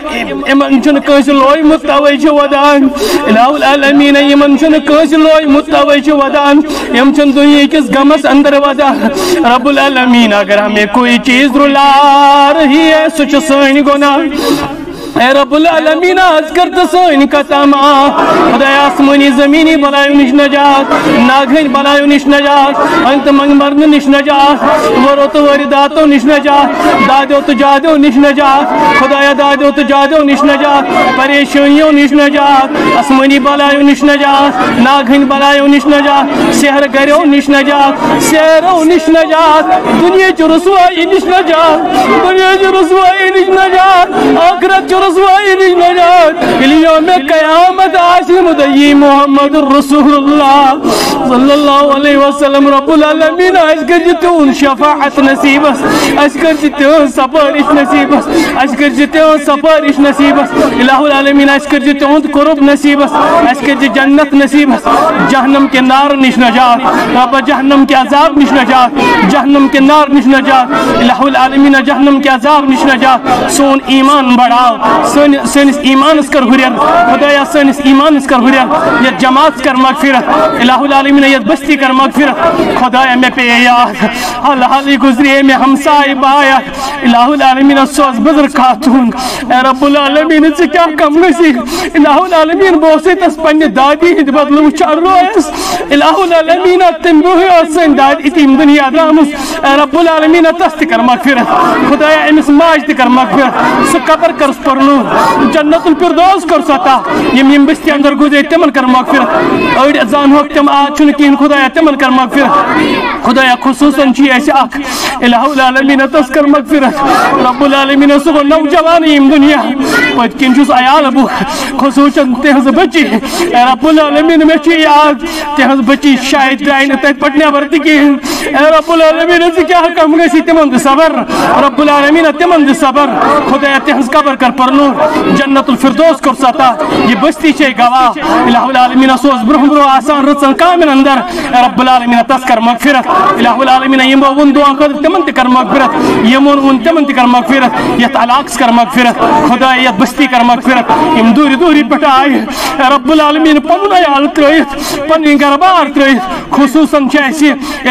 یِمن چھُنہٕ کٲنٛسہِ لویمُت توے چھِ ودان الہ العالمین یِمن چھُنہٕ کٲنٛسہِ لویمُت توے چھِ ودان یِم چھِنہٕ دُنیہکِس غمس اندر ودان رب العالمین اگر ہمیں کوئی چیز رلا رہی ہے سُہ چھُ سٲنۍ گۄناہ اے رب العالمین آز کر تہٕ سٲنۍ خطا معاف خدایا آسمٲنی زمیٖنی بلایو نِش نجات ناگہٕنۍ بلایو نِش نجات انٛگ تہٕ منٛگ مرنہٕ نِش نجات ورو تہٕ وٲرِداتو نِش نجات دادیو تہٕ جادیو نِش نجات خدایا دادیو تہٕ جادیو نِش نجات پریشٲنیو نِش نجات آسمٲنی بلایو نِش نجات ناگہٕنۍ بلایو نِش نجات سحر گریو نِش نجات سحرو نِش نجات دُنیاہچہِ رسوایی نِش نجات دُنیاہچہِ رسوایی نِش نجات آخرت چہِ رسوائی نِش نجات ییٚلہِ یومِ قیامت آسہِ مُدعی محمد رسول اللہ صلی اللہ علیہ وسلم رب العالمین اَسہِ کٔرزِ تِہُنٛد شفاعت نصیٖبس اَسہِ کٔرزِ تِہنٛز سفٲرِش نصیٖبس اَسہِ کٔرزِ تِہنٛز سفٲرِش نصیٖبس الہ العالمین اَسہِ کٔرزِ تِہُنٛد قرب نصیٖبس اَسہِ کٔرزِ جنت نصیٖبس جہنم کہِ نارٕ نِش نجات ربا جہنم کہِ عذاب نِش نجات جہنم کہِ نارٕ نِش نجات الہ العالمین جہنم کہِ عذاب نِش نجات سون ایمان بڑھاو سٲنِس ایمانس کر ہُرٮ۪ر خدایا سٲنِس ایمانس کر ہُرٮ۪ر یتھ جماعت کر مغفرت الہ العالمین یتھ بستی کر مغفرت خدایا مےٚ پیٚیے یاد حال حالٕے گُزرے مےٚ ہمساے باے اکھ الہ العالمین سۄ ٲس بٕزرگ خاتوٗن اے رب العالمین ژٕ کیٛاہ کم گژھی الہ العالمین بہٕ اوسُے تس پننہِ دادی ہٕنٛدِ بدلہٕ وٕچھان رویس الہ العالمین تمہِ دۄہٕے ٲس سٲنۍ دادی یتیٖم دُنیا درٛامٕژ اے رب العالمین تس تہِ کر مغفرت خدایا أمِس ماجہِ تہِ کر مغفرت سُہ قبر کرس پرنو جنت الفردوس کر ستا یم یم بستی اندر گزرے تمن کر مغفرت اڑ زانہوک تم آج چھُنہٕ کِہیٖنۍ خدایا تمن کر مغفرت خدایا خصوصاً چھِ اَسہِ اکھ الہ العالمین تس کر مغفرت رب العالمین سُہ گوٚو نوجوان یِم دُنیا پٔتۍ کِنۍ چھُس عیال بہٕ خصوٗصاً تِہنٛز بچی اے رب العالمین مےٚ چھُ یاد تِہنٛز بچی شاید درٛاے نہٕ تتہِ پٮ۪ٹھ نٮ۪بر تہِ کِہیٖنۍ اے رب العالمین ژٕ کیٛاہ کم گژھی تِمن دِ صبر رب العالمین تِمن دِ صبر خدایا تِہنٛز قبر کر پرنو جنت الفردوس کر ستا یہ بستی چھے گواہ الہ العالمین سوز برہم برو آسان رچن کامن اندر رب العالمین تس کر مغفرت الہ العالمین یمو ون دعا خاطر تمن تہ کر مغفرت یمون ون تمن تہ کر مغفرت یت علاقس کر مغفرت خدا یت بستی کر مغفرت یم دوری دوری پٹھ آئے رب العالمین پن عیال ترٲیِتھ پن گھر بار ترٲیِتھ خصوصاً چھِ اَسہِ الہ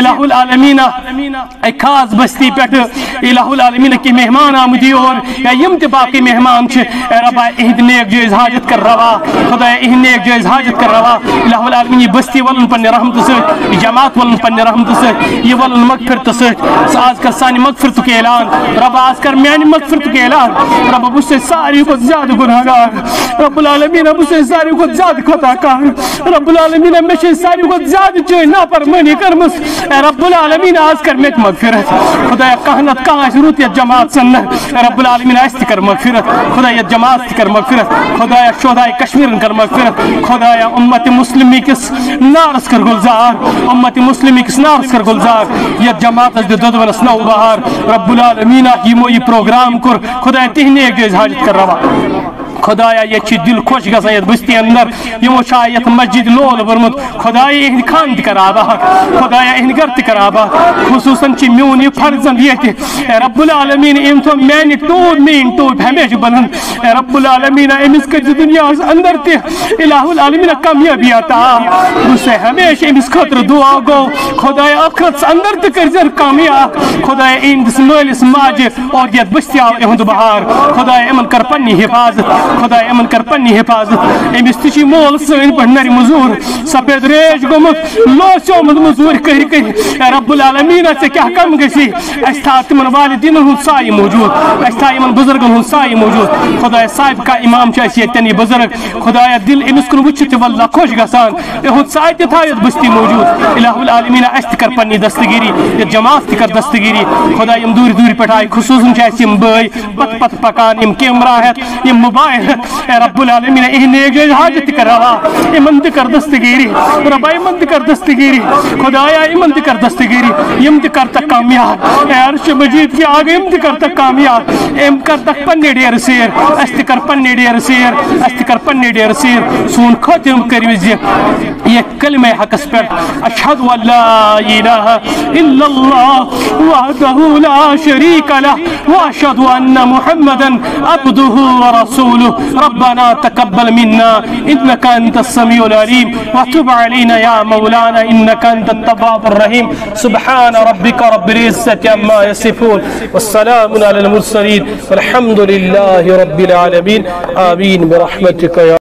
العالمین اے خاص بستی پہ الہ العالمین کی مہمان آمدی اور یا یم تہ باقی مہمان چھ اے ربا اہد نیک جائز حاجت کر روا خدا اہد نیک جائز حاجت کر روا الہ العالمین یہ بستی ولن پنہ رحمت سے جماعت ولن پنہ رحمت سے یہ ولن مغفرت سے آج کر سانی مغفرت کے اعلان رب آج کر میانی مغفرت کے اعلان رب اب اس سے ساری کو زیادہ گناہ گار رب العالمین اب اس سے ساری کو زیادہ خطا کار رب العالمین میں سے ساری کو زیادہ چوئی نا پر منی کرمس اے رب العالمین آج کر میت مغفرت خدا کہنت کہاں اس روتیت جماعت سن رب العالمین آج کر مغفرت خدا جماعت کر مغفرت خدا شہداء کشمیر کر مغفرت خدا امت مسلمی کس نارس کر گلزار امت مسلمی کس نارس کر گلزار یہ جماعت از دو دو نو بہار رب العالمین یہ مو یہ پروگرام کر خدا تہنے ایک حاجت کر روا خدایا یہ چھ دل خوش گژھان یتھ بستی اندر یمو چھا یتھ مسجد لول برمت خدایا اہند خان تہ کر آباد خدایا اہند گھر تہ کر آباد خصوصاً چھ میون یہ فرزند یہ رب العالمین ام تھو میانہ ٹوب مین ٹوب ہمیشہ بلند رب العالمین امس کر دنیا اندر تہ الہ العالمین کامیابی عطا بس ہمیشہ امس خاطر دعا گو خدایا آخرت اندر تہ کر زر کامیاب خدایا اہندس مالس ماجہ اور یتھ بستی آو اہند بہار خدایا امن کر پنی حفاظت خدا امن کر پنی حفاظت امس تھی مول سن پہ نر مزور سفید ریش گومت لوسومت مزور کر کر رب العالمین سے کیا کم گسی اس تھا تمن والدین ہند سائی موجود اس تھا امن بزرگن ہند سائی موجود خدا صاحب کا امام چھ یتنی بزرگ خدایا دل امس کن وچت واللہ خوش گسان ہند سائی تہ تھا بستی موجود الہ العالمین اس کر پنی دستگیری یہ جماعت کر دستگیری خدا یم دور دور پہ آئی خصوصاً یم بھائی پت پت پکان یم کیمرہ ہت یم موبائل اے رب العالمین اہن ایک جائز حاجت کر روا امن کر دستگیری رب امن کر دستگیری خدایا امن کر دستگیری یم کر تک کامیاب اے عرش مجید کی آگے یم کر تک کامیاب ام کر تک پنے ڈیر سیر است کر پنے ڈیر سیر است کر پنے ڈیر سیر سون ختم کریز یہ کلمہ حق اس پر اشہد ان لا الہ الا اللہ وحدہ لا شریک لہ واشہد ان محمدا عبدہ ورسولہ ربنا تقبل منا انك انت السميع العليم وتب علينا يا مولانا انك انت التواب الرحيم سبحان ربك رب العزة عما يصفون والسلام على المرسلين والحمد لله رب العالمين آمين برحمتك يا